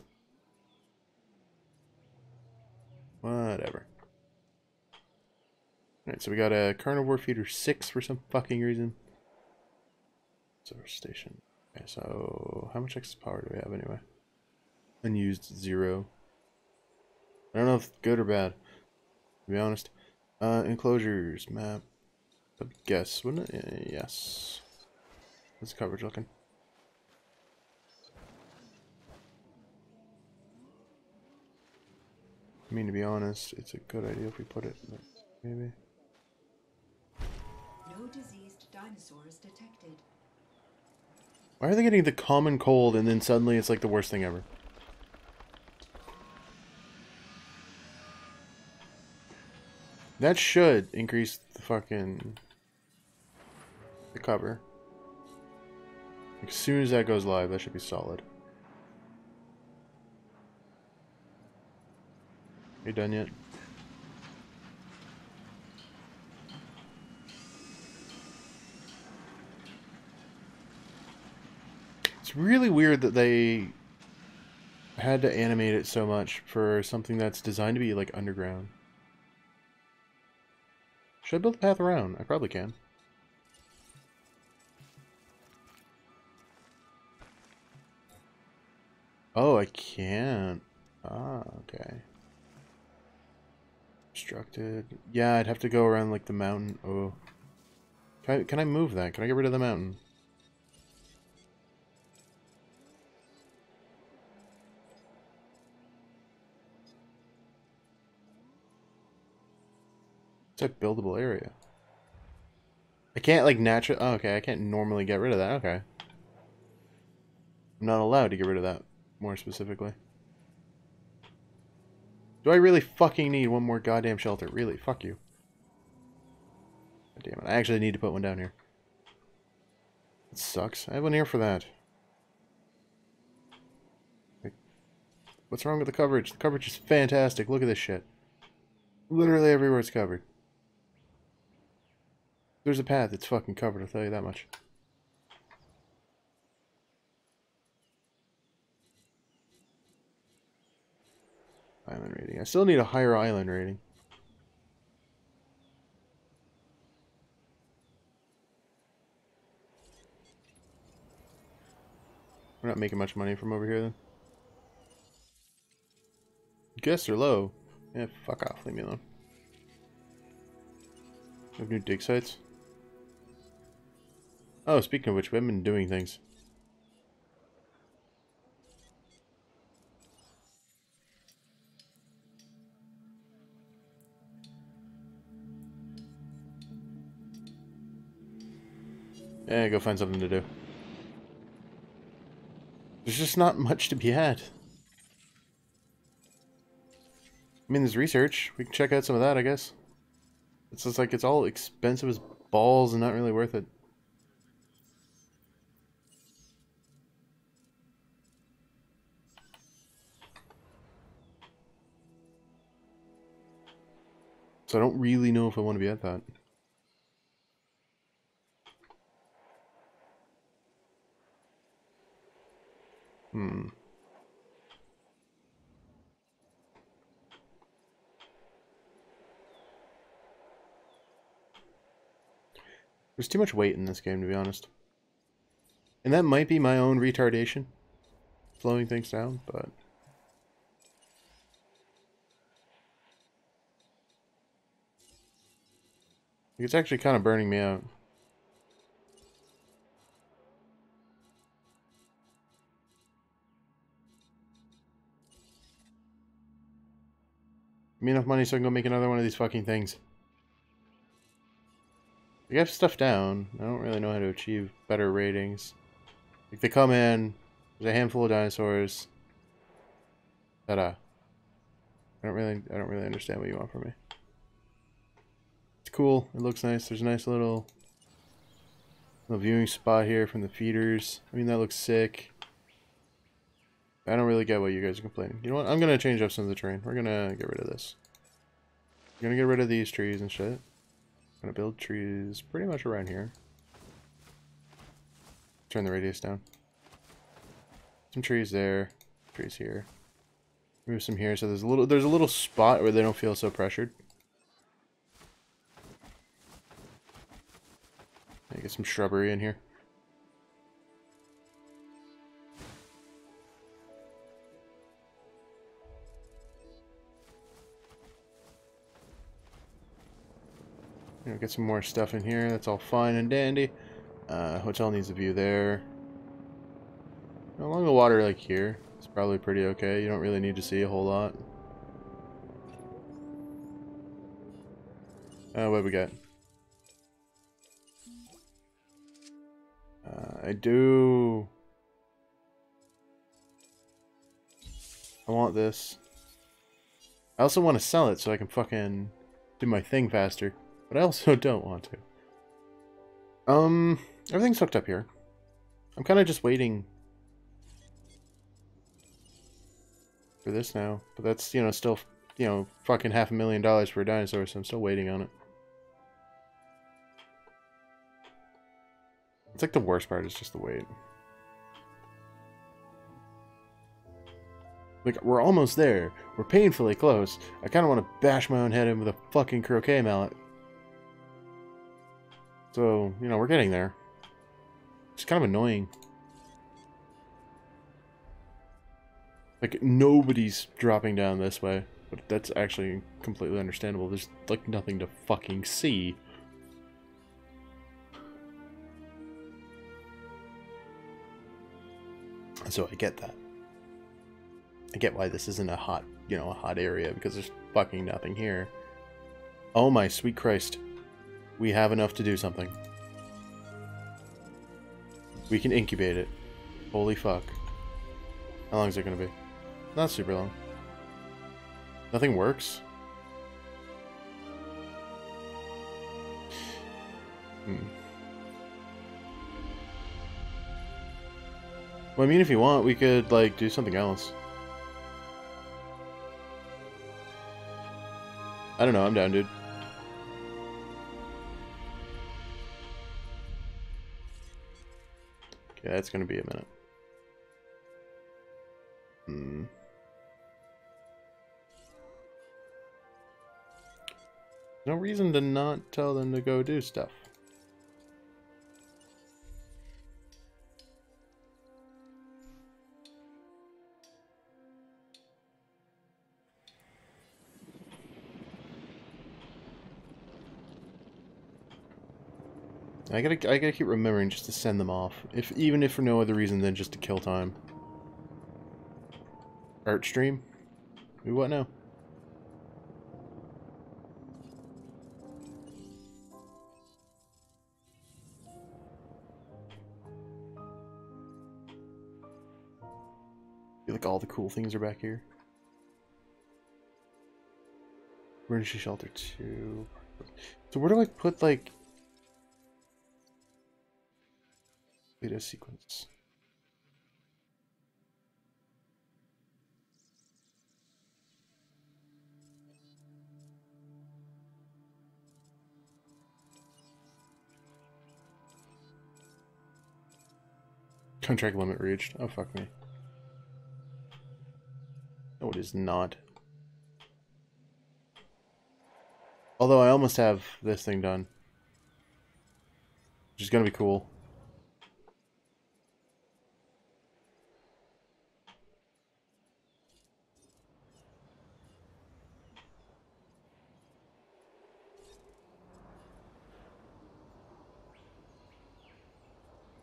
Whatever. Alright, so we got a carnivore feeder six for some fucking reason. Observer station. Okay, so how much excess power do we have anyway? Unused zero. I don't know if it's good or bad, to be honest. Uh, enclosures, map. I guess, wouldn't it? Uh, yes. How's the coverage looking? I mean, to be honest, it's a good idea if we put it, maybe. No diseased dinosaurs detected. Why are they getting the common cold and then suddenly it's like the worst thing ever? That should increase the fucking the cover. Like, as soon as that goes live, that should be solid. Are you done yet? It's really weird that they had to animate it so much for something that's designed to be like underground. Should I build a path around? I probably can. Oh, I can't. Ah, okay. Obstructed. Yeah, I'd have to go around like the mountain. Oh. Can I, can I move that? Can I get rid of the mountain? It's a buildable area. I can't like naturally. Oh, okay, I can't normally get rid of that. Okay. I'm not allowed to get rid of that, more specifically. Do I really fucking need one more goddamn shelter? Really? Fuck you. God damn it. I actually need to put one down here. It sucks. I have one here for that. Wait. What's wrong with the coverage? The coverage is fantastic. Look at this shit. Literally everywhere it's covered. There's a path, it's fucking covered, I'll tell you that much. Island rating. I still need a higher island rating. We're not making much money from over here then. Guests are low. Yeah, fuck off, leave me alone. We have new dig sites. Oh, speaking of which, we haven't been doing things. Yeah, go find something to do. There's just not much to be had. I mean, there's research. We can check out some of that, I guess. It's just like it's all expensive as balls and not really worth it. So I don't really know if I want to be at that. Hmm. There's too much weight in this game, to be honest. And that might be my own retardation, slowing things down, but... it's actually kind of burning me out. me enough money so I can go make another one of these fucking things. We have stuff down. I don't really know how to achieve better ratings. Like they come in, there's a handful of dinosaurs. Ta-da. I don't really I don't really understand what you want from me. It's cool, it looks nice. There's a nice little little viewing spot here from the feeders. I mean that looks sick. I don't really get what you guys are complaining. You know what? I'm gonna change up some of the terrain. We're gonna get rid of this. We're gonna get rid of these trees and shit. Gonna build trees pretty much around here. Turn the radius down. Some trees there, trees here. Move some here, so there's a little there's a little spot where they don't feel so pressured. Get some shrubbery in here. You know, get some more stuff in here. That's all fine and dandy. Uh, hotel needs a view there. Along the water, like here, it's probably pretty okay. You don't really need to see a whole lot. Uh, what we got? Uh, I do. I want this. I also want to sell it so I can fucking do my thing faster. But I also don't want to. Um, everything's hooked up here. I'm kind of just waiting for this now. But that's, you know, still, you know, fucking half a million dollars for a dinosaur, so I'm still waiting on it. It's like the worst part is just the wait. Like, we're almost there. We're painfully close. I kind of want to bash my own head in with a fucking croquet mallet. So, you know, we're getting there. It's kind of annoying. Like, nobody's dropping down this way. But that's actually completely understandable. There's, like, nothing to fucking see. So I get that. I get why this isn't a hot, you know, a hot area, because there's fucking nothing here. Oh my sweet Christ. We have enough to do something. We can incubate it. Holy fuck. How long is it going to be? Not super long. Nothing works? Hmm. Well, I mean, if you want, we could, like, do something else. I don't know, I'm down, dude. Okay, that's gonna be a minute. Hmm. No reason to not tell them to go do stuff. I gotta, I gotta keep remembering just to send them off, if even if for no other reason than just to kill time. Art stream? We what now? I feel like all the cool things are back here. Emergency shelter two. So where do I put, like, video sequence? Contract limit reached. Oh, fuck me. No, it is not. Although I almost have this thing done. Which is gonna be cool.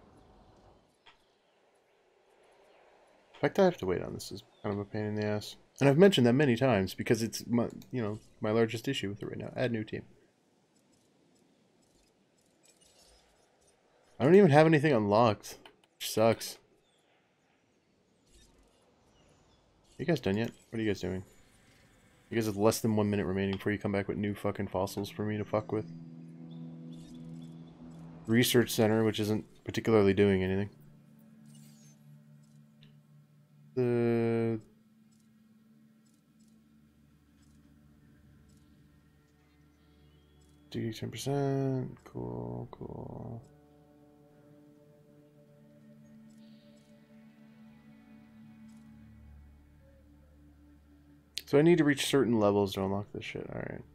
The fact that I have to wait on this is kind of a pain in the ass. And I've mentioned that many times because it's my, you know, my largest issue with it right now. Add new team. I don't even have anything unlocked, which sucks. You guys done yet? What are you guys doing? You guys have less than one minute remaining before you come back with new fucking fossils for me to fuck with. Research center, which isn't particularly doing anything. The... D ten percent. Cool, cool. So I need to reach certain levels to unlock this shit. Alright.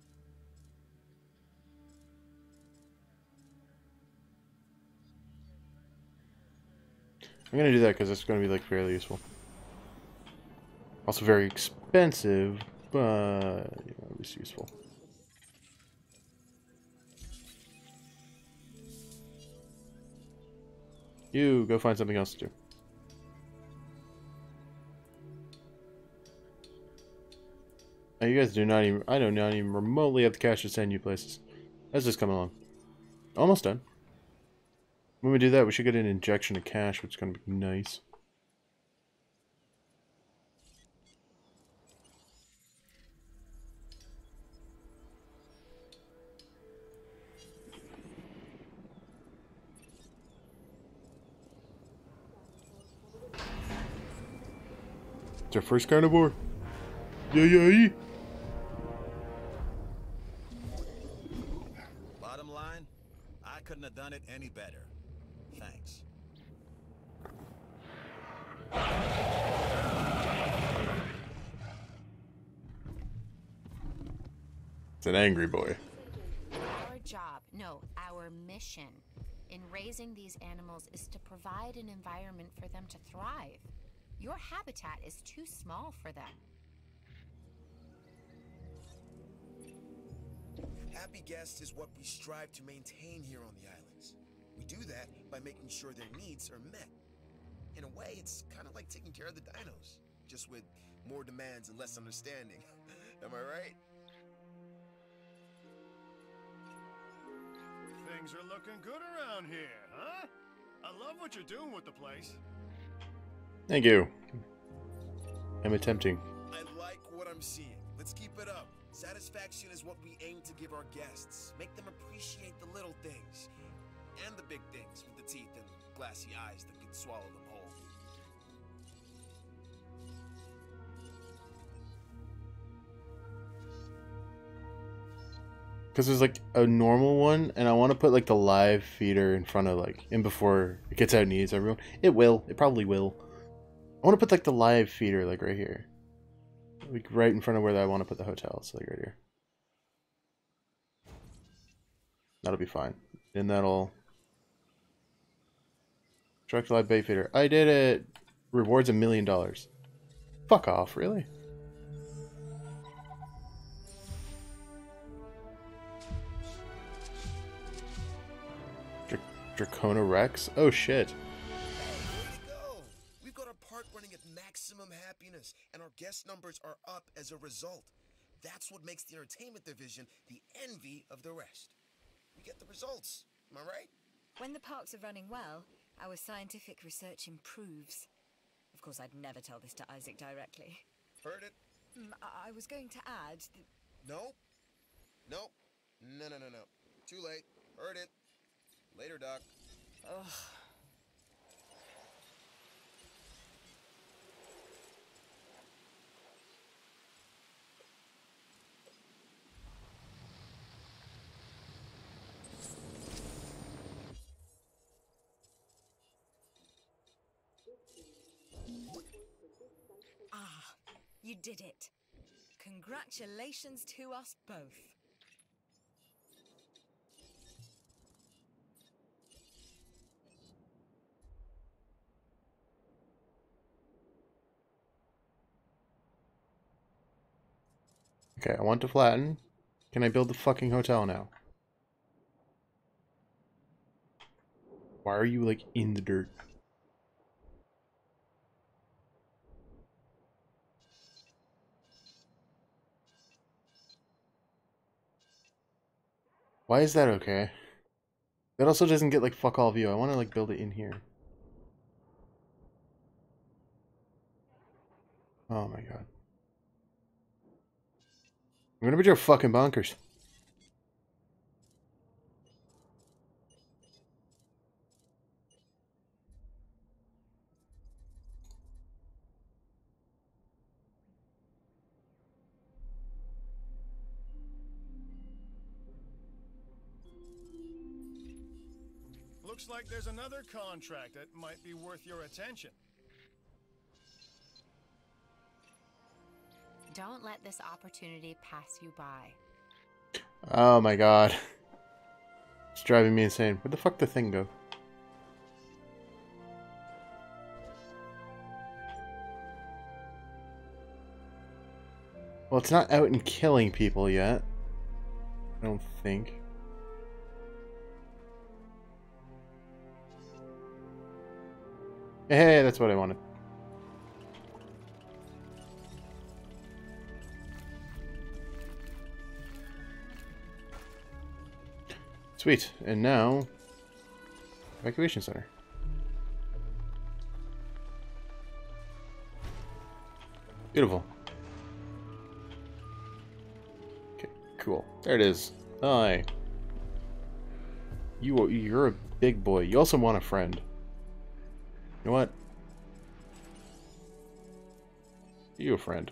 I'm gonna do that because it's gonna be like fairly useful. Also very expensive, but you know, it's useful. You go find something else to do. Now you guys do not even, I do not even remotely have the cash to send you places. That's just coming along. Almost done. When we do that, we should get an injection of cash, which is going to be nice. It's our first carnivore. Yeah, yeah, yeah. Bottom line, I couldn't have done it any better. Thanks. It's an angry boy. Our job, no, our mission in raising these animals is to provide an environment for them to thrive. Your habitat is too small for them. Happy guests is what we strive to maintain here on the islands. We do that by making sure their needs are met. In a way, it's kind of like taking care of the dinos, just with more demands and less understanding. Am I right? Things are looking good around here, huh? I love what you're doing with the place. Thank you. I'm attempting. I like what I'm seeing. Let's keep it up. Satisfaction is what we aim to give our guests. Make them appreciate the little things. And the big things with the teeth and glassy eyes that can swallow them whole. Because there's like a normal one, and I want to put like the live feeder in front of like, and before it gets out and eats everyone. It will. It probably will. I want to put like the live feeder like right here. Like right in front of where I want to put the hotel. So like right here. That'll be fine. And that'll... Direct live bait feeder. I did it! Rewards a million dollars. Fuck off, really? Dr Dracona Rex? Oh shit. Maximum happiness, and our guest numbers are up as a result. That's what makes the entertainment division the envy of the rest. We get the results, am I right? When the parks are running well, our scientific research improves. Of course, I'd never tell this to Isaac directly. Heard it? Mm, I, I was going to add... That... No. Nope. No, no, no, no. Too late. Heard it. Later, Doc. Ugh. Ah, you did it. Congratulations to us both. Okay, I want to flatten. Can I build the fucking hotel now? Why are you like in the dirt? Why is that okay? That also doesn't get like fuck all view. I want to like build it in here. Oh my god. I'm gonna be your fucking bonkers. Looks like there's another contract that might be worth your attention. Don't let this opportunity pass you by. Oh my god. It's driving me insane. Where'd the fuck the thing go? Well, it's not out and killing people yet. I don't think. Hey, that's what I wanted. Sweet. And now, evacuation center. Beautiful. Okay, cool. There it is. Hi. You are, you're a big boy. You also want a friend. You know what? You a friend.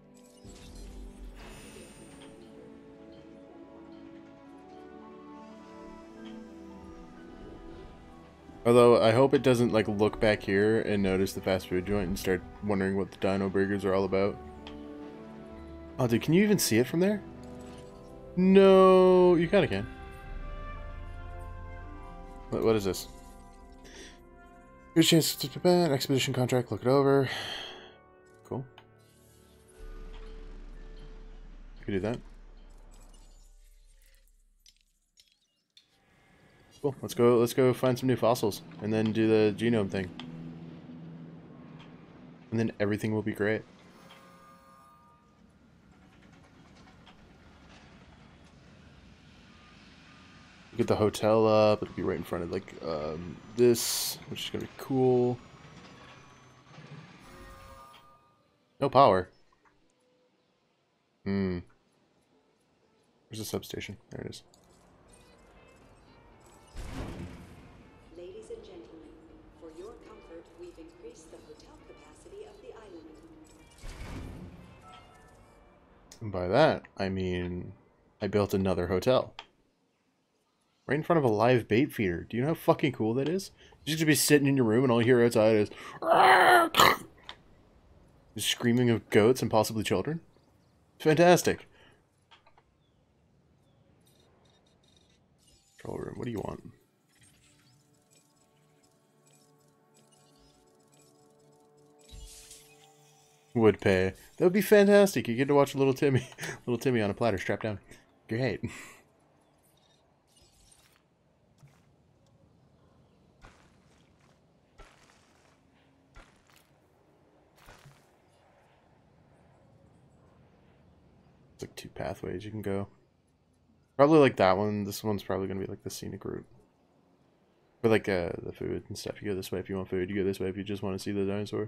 Although, I hope it doesn't, like, look back here and notice the fast food joint and start wondering what the Dino Burgers are all about. Oh, dude, can you even see it from there? No, you kinda can. What, what is this? Good chance to Japan, expedition contract, look it over. Cool. You can do that. Cool. Let's go. Let's go find some new fossils, and then do the genome thing, and then everything will be great. Get the hotel up. It'll be right in front of like um, this, which is gonna be cool. No power. Hmm. Where's the substation? There it is. Ladies and gentlemen, for your comfort, we've increased the hotel capacity of the island. And by that, I mean I built another hotel. Right in front of a live bait feeder. Do you know how fucking cool that is? You're just gonna be sitting in your room and all you hear outside is the screaming of goats and possibly children. It's fantastic. Control room, what do you want? Would pay. That would be fantastic. You get to watch little Timmy, little Timmy on a platter strapped down. Great. It's like two pathways you can go. Probably like that one. This one's probably gonna be like the scenic route. Or like uh, the food and stuff. You go this way if you want food. You go this way if you just want to see the dinosaur.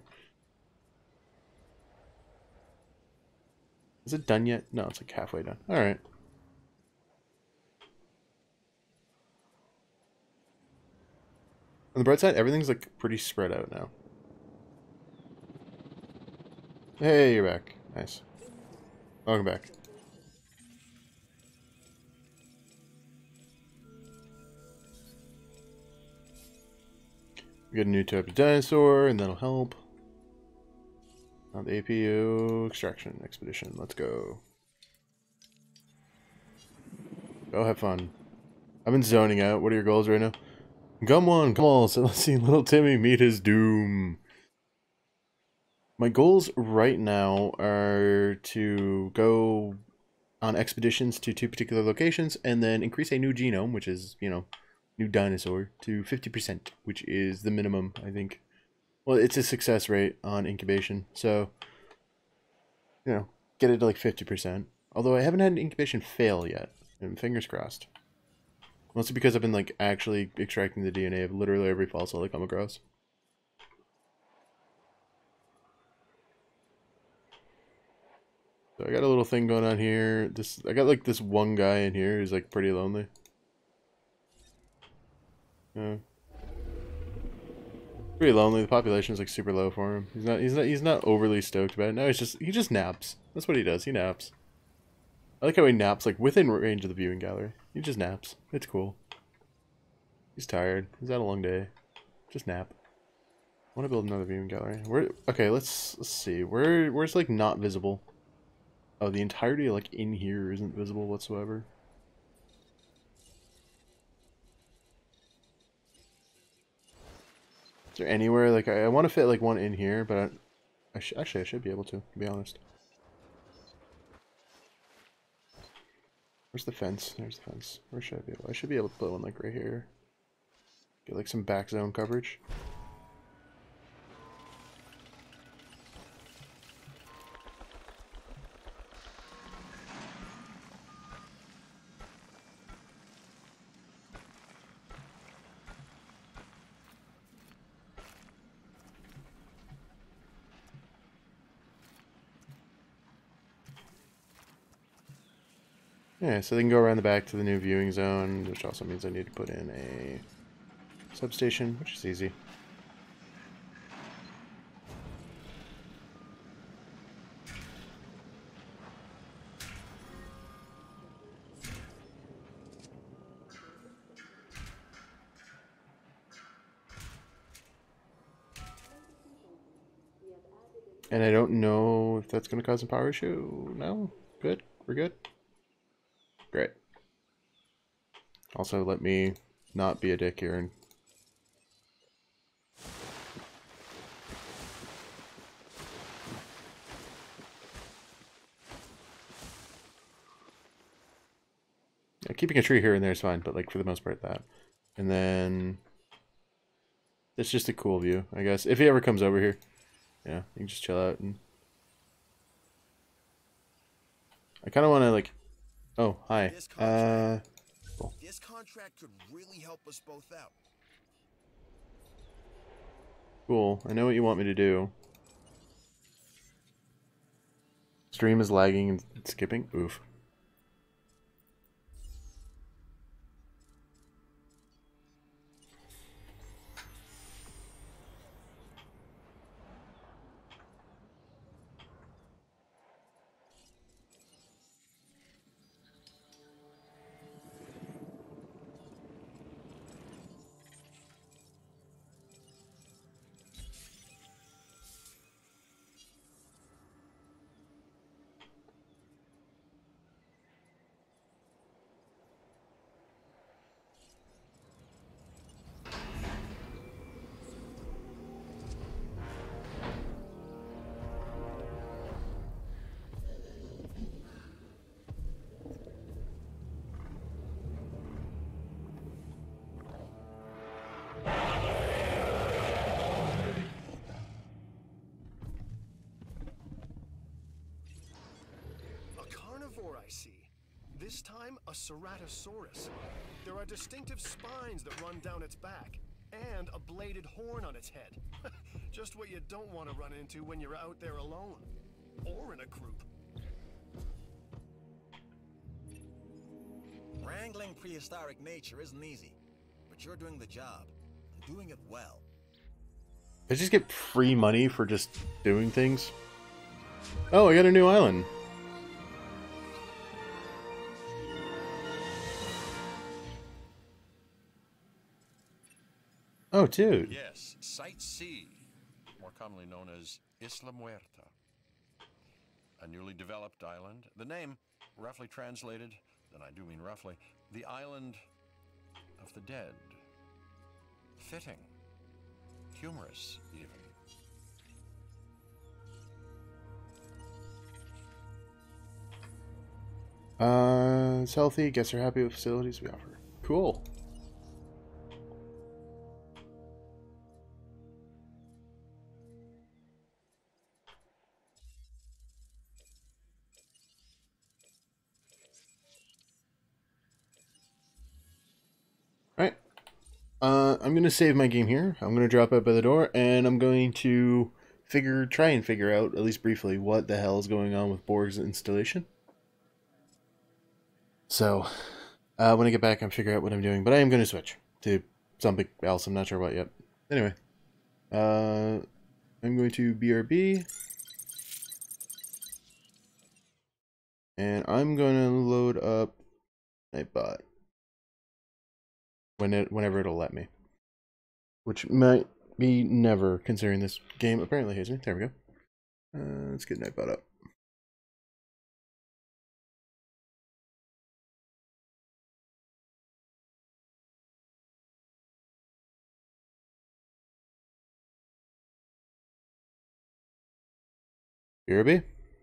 Is it done yet? No, it's like halfway done. Alright. On the bright side, everything's like pretty spread out now. Hey, you're back. Nice. Welcome back. We get a new type of dinosaur, and that'll help. Now the A P U extraction expedition. Let's go. Go have fun. I've been zoning out. What are your goals right now? Come on, come on. So let's see little Timmy meet his doom. My goals right now are to go on expeditions to two particular locations and then increase a new genome, which is, you know, new dinosaur, to fifty percent, which is the minimum, I think. Well, it's a success rate on incubation, so, you know, get it to like fifty percent. Although I haven't had an incubation fail yet, and fingers crossed. Mostly because I've been like actually extracting the D N A of literally every fossil I come across. So I got a little thing going on here. This I got like this one guy in here who's like pretty lonely. Yeah. Pretty lonely. The population's like super low for him. He's not he's not he's not overly stoked about it. No, he's just he just naps. That's what he does. He naps. I like how he naps like within range of the viewing gallery. He just naps. It's cool. He's tired. He's had a long day. Just nap. I want to build another viewing gallery. Where okay, let's let's see. Where where's like not visible? Oh, the entirety like in here isn't visible whatsoever. Is there anywhere like I, I want to fit like one in here, but I, I sh actually I should be able to, to be honest. Where's the fence? There's the fence. Where should I be able? I should be able to put one like right here. Get like some back zone coverage. Yeah, so they can go around the back to the new viewing zone, which also means I need to put in a substation, which is easy. And I don't know if that's going to cause a power issue. No? Good? We're good? Great. Also, let me not be a dick here and yeah, keeping a tree here and there is fine, but like for the most part that. And then it's just a cool view, I guess. If he ever comes over here. Yeah, you can just chill out and I kinda wanna like oh, hi. This Uh contract, cool. this contract could really help us both out. Cool. I know what you want me to do. Stream is lagging and skipping. Oof. I see. This time, a Ceratosaurus. There are distinctive spines that run down its back, and a bladed horn on its head. Just what you don't want to run into when you're out there alone. Or in a group. Wrangling prehistoric nature isn't easy, but you're doing the job, and doing it well. I just get free money for just doing things. Oh, I got a new island. Oh, dude. Yes, Site C, more commonly known as Isla Muerta. A newly developed island. The name, roughly translated, and I do mean roughly, the island of the dead. Fitting. Humorous, even. Uh, it's healthy. Guests are happy with facilities we offer. Cool. Uh, I'm gonna save my game here. I'm gonna drop out by the door, and I'm going to figure, try and figure out, at least briefly, what the hell is going on with Borg's installation. So, uh, when I get back, I'll figure out what I'm doing. But I am gonna switch to something else. I'm not sure what yet. Anyway, uh, I'm going to B R B. And I'm gonna load up Nightbot. When it, whenever it'll let me. Which might be never, considering this game apparently hates me. There we go. Uh, let's get Nightbot up. B R B?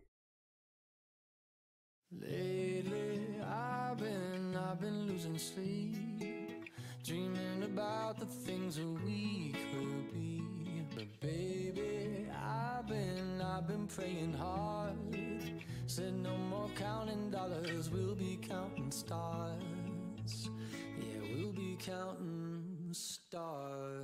Lately, I've been, I've been losing sleep, dreaming about the things that we could be. But baby, I've been, I've been praying hard. Said no more counting dollars, we'll be counting stars. Yeah, we'll be counting stars.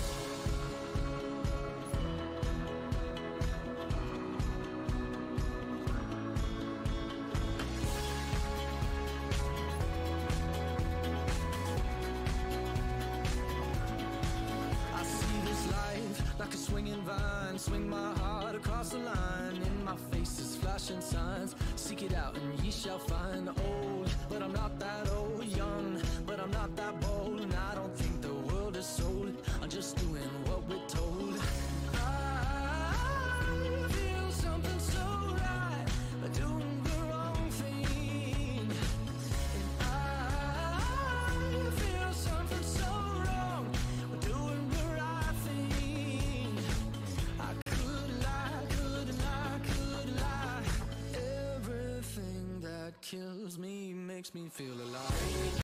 Like a swinging vine, swing my heart across the line. In my face is flashing signs. Seek it out and ye shall find. Old, but I'm not that old. Young, but I'm not that bold. And I don't think the world is sold. I'm just doing what we're told. I feel something so right, but doing the wrong thing. And I feel something so wrong, but doing the right thing. I could lie, could lie, could lie. Everything that kills me makes me feel alive.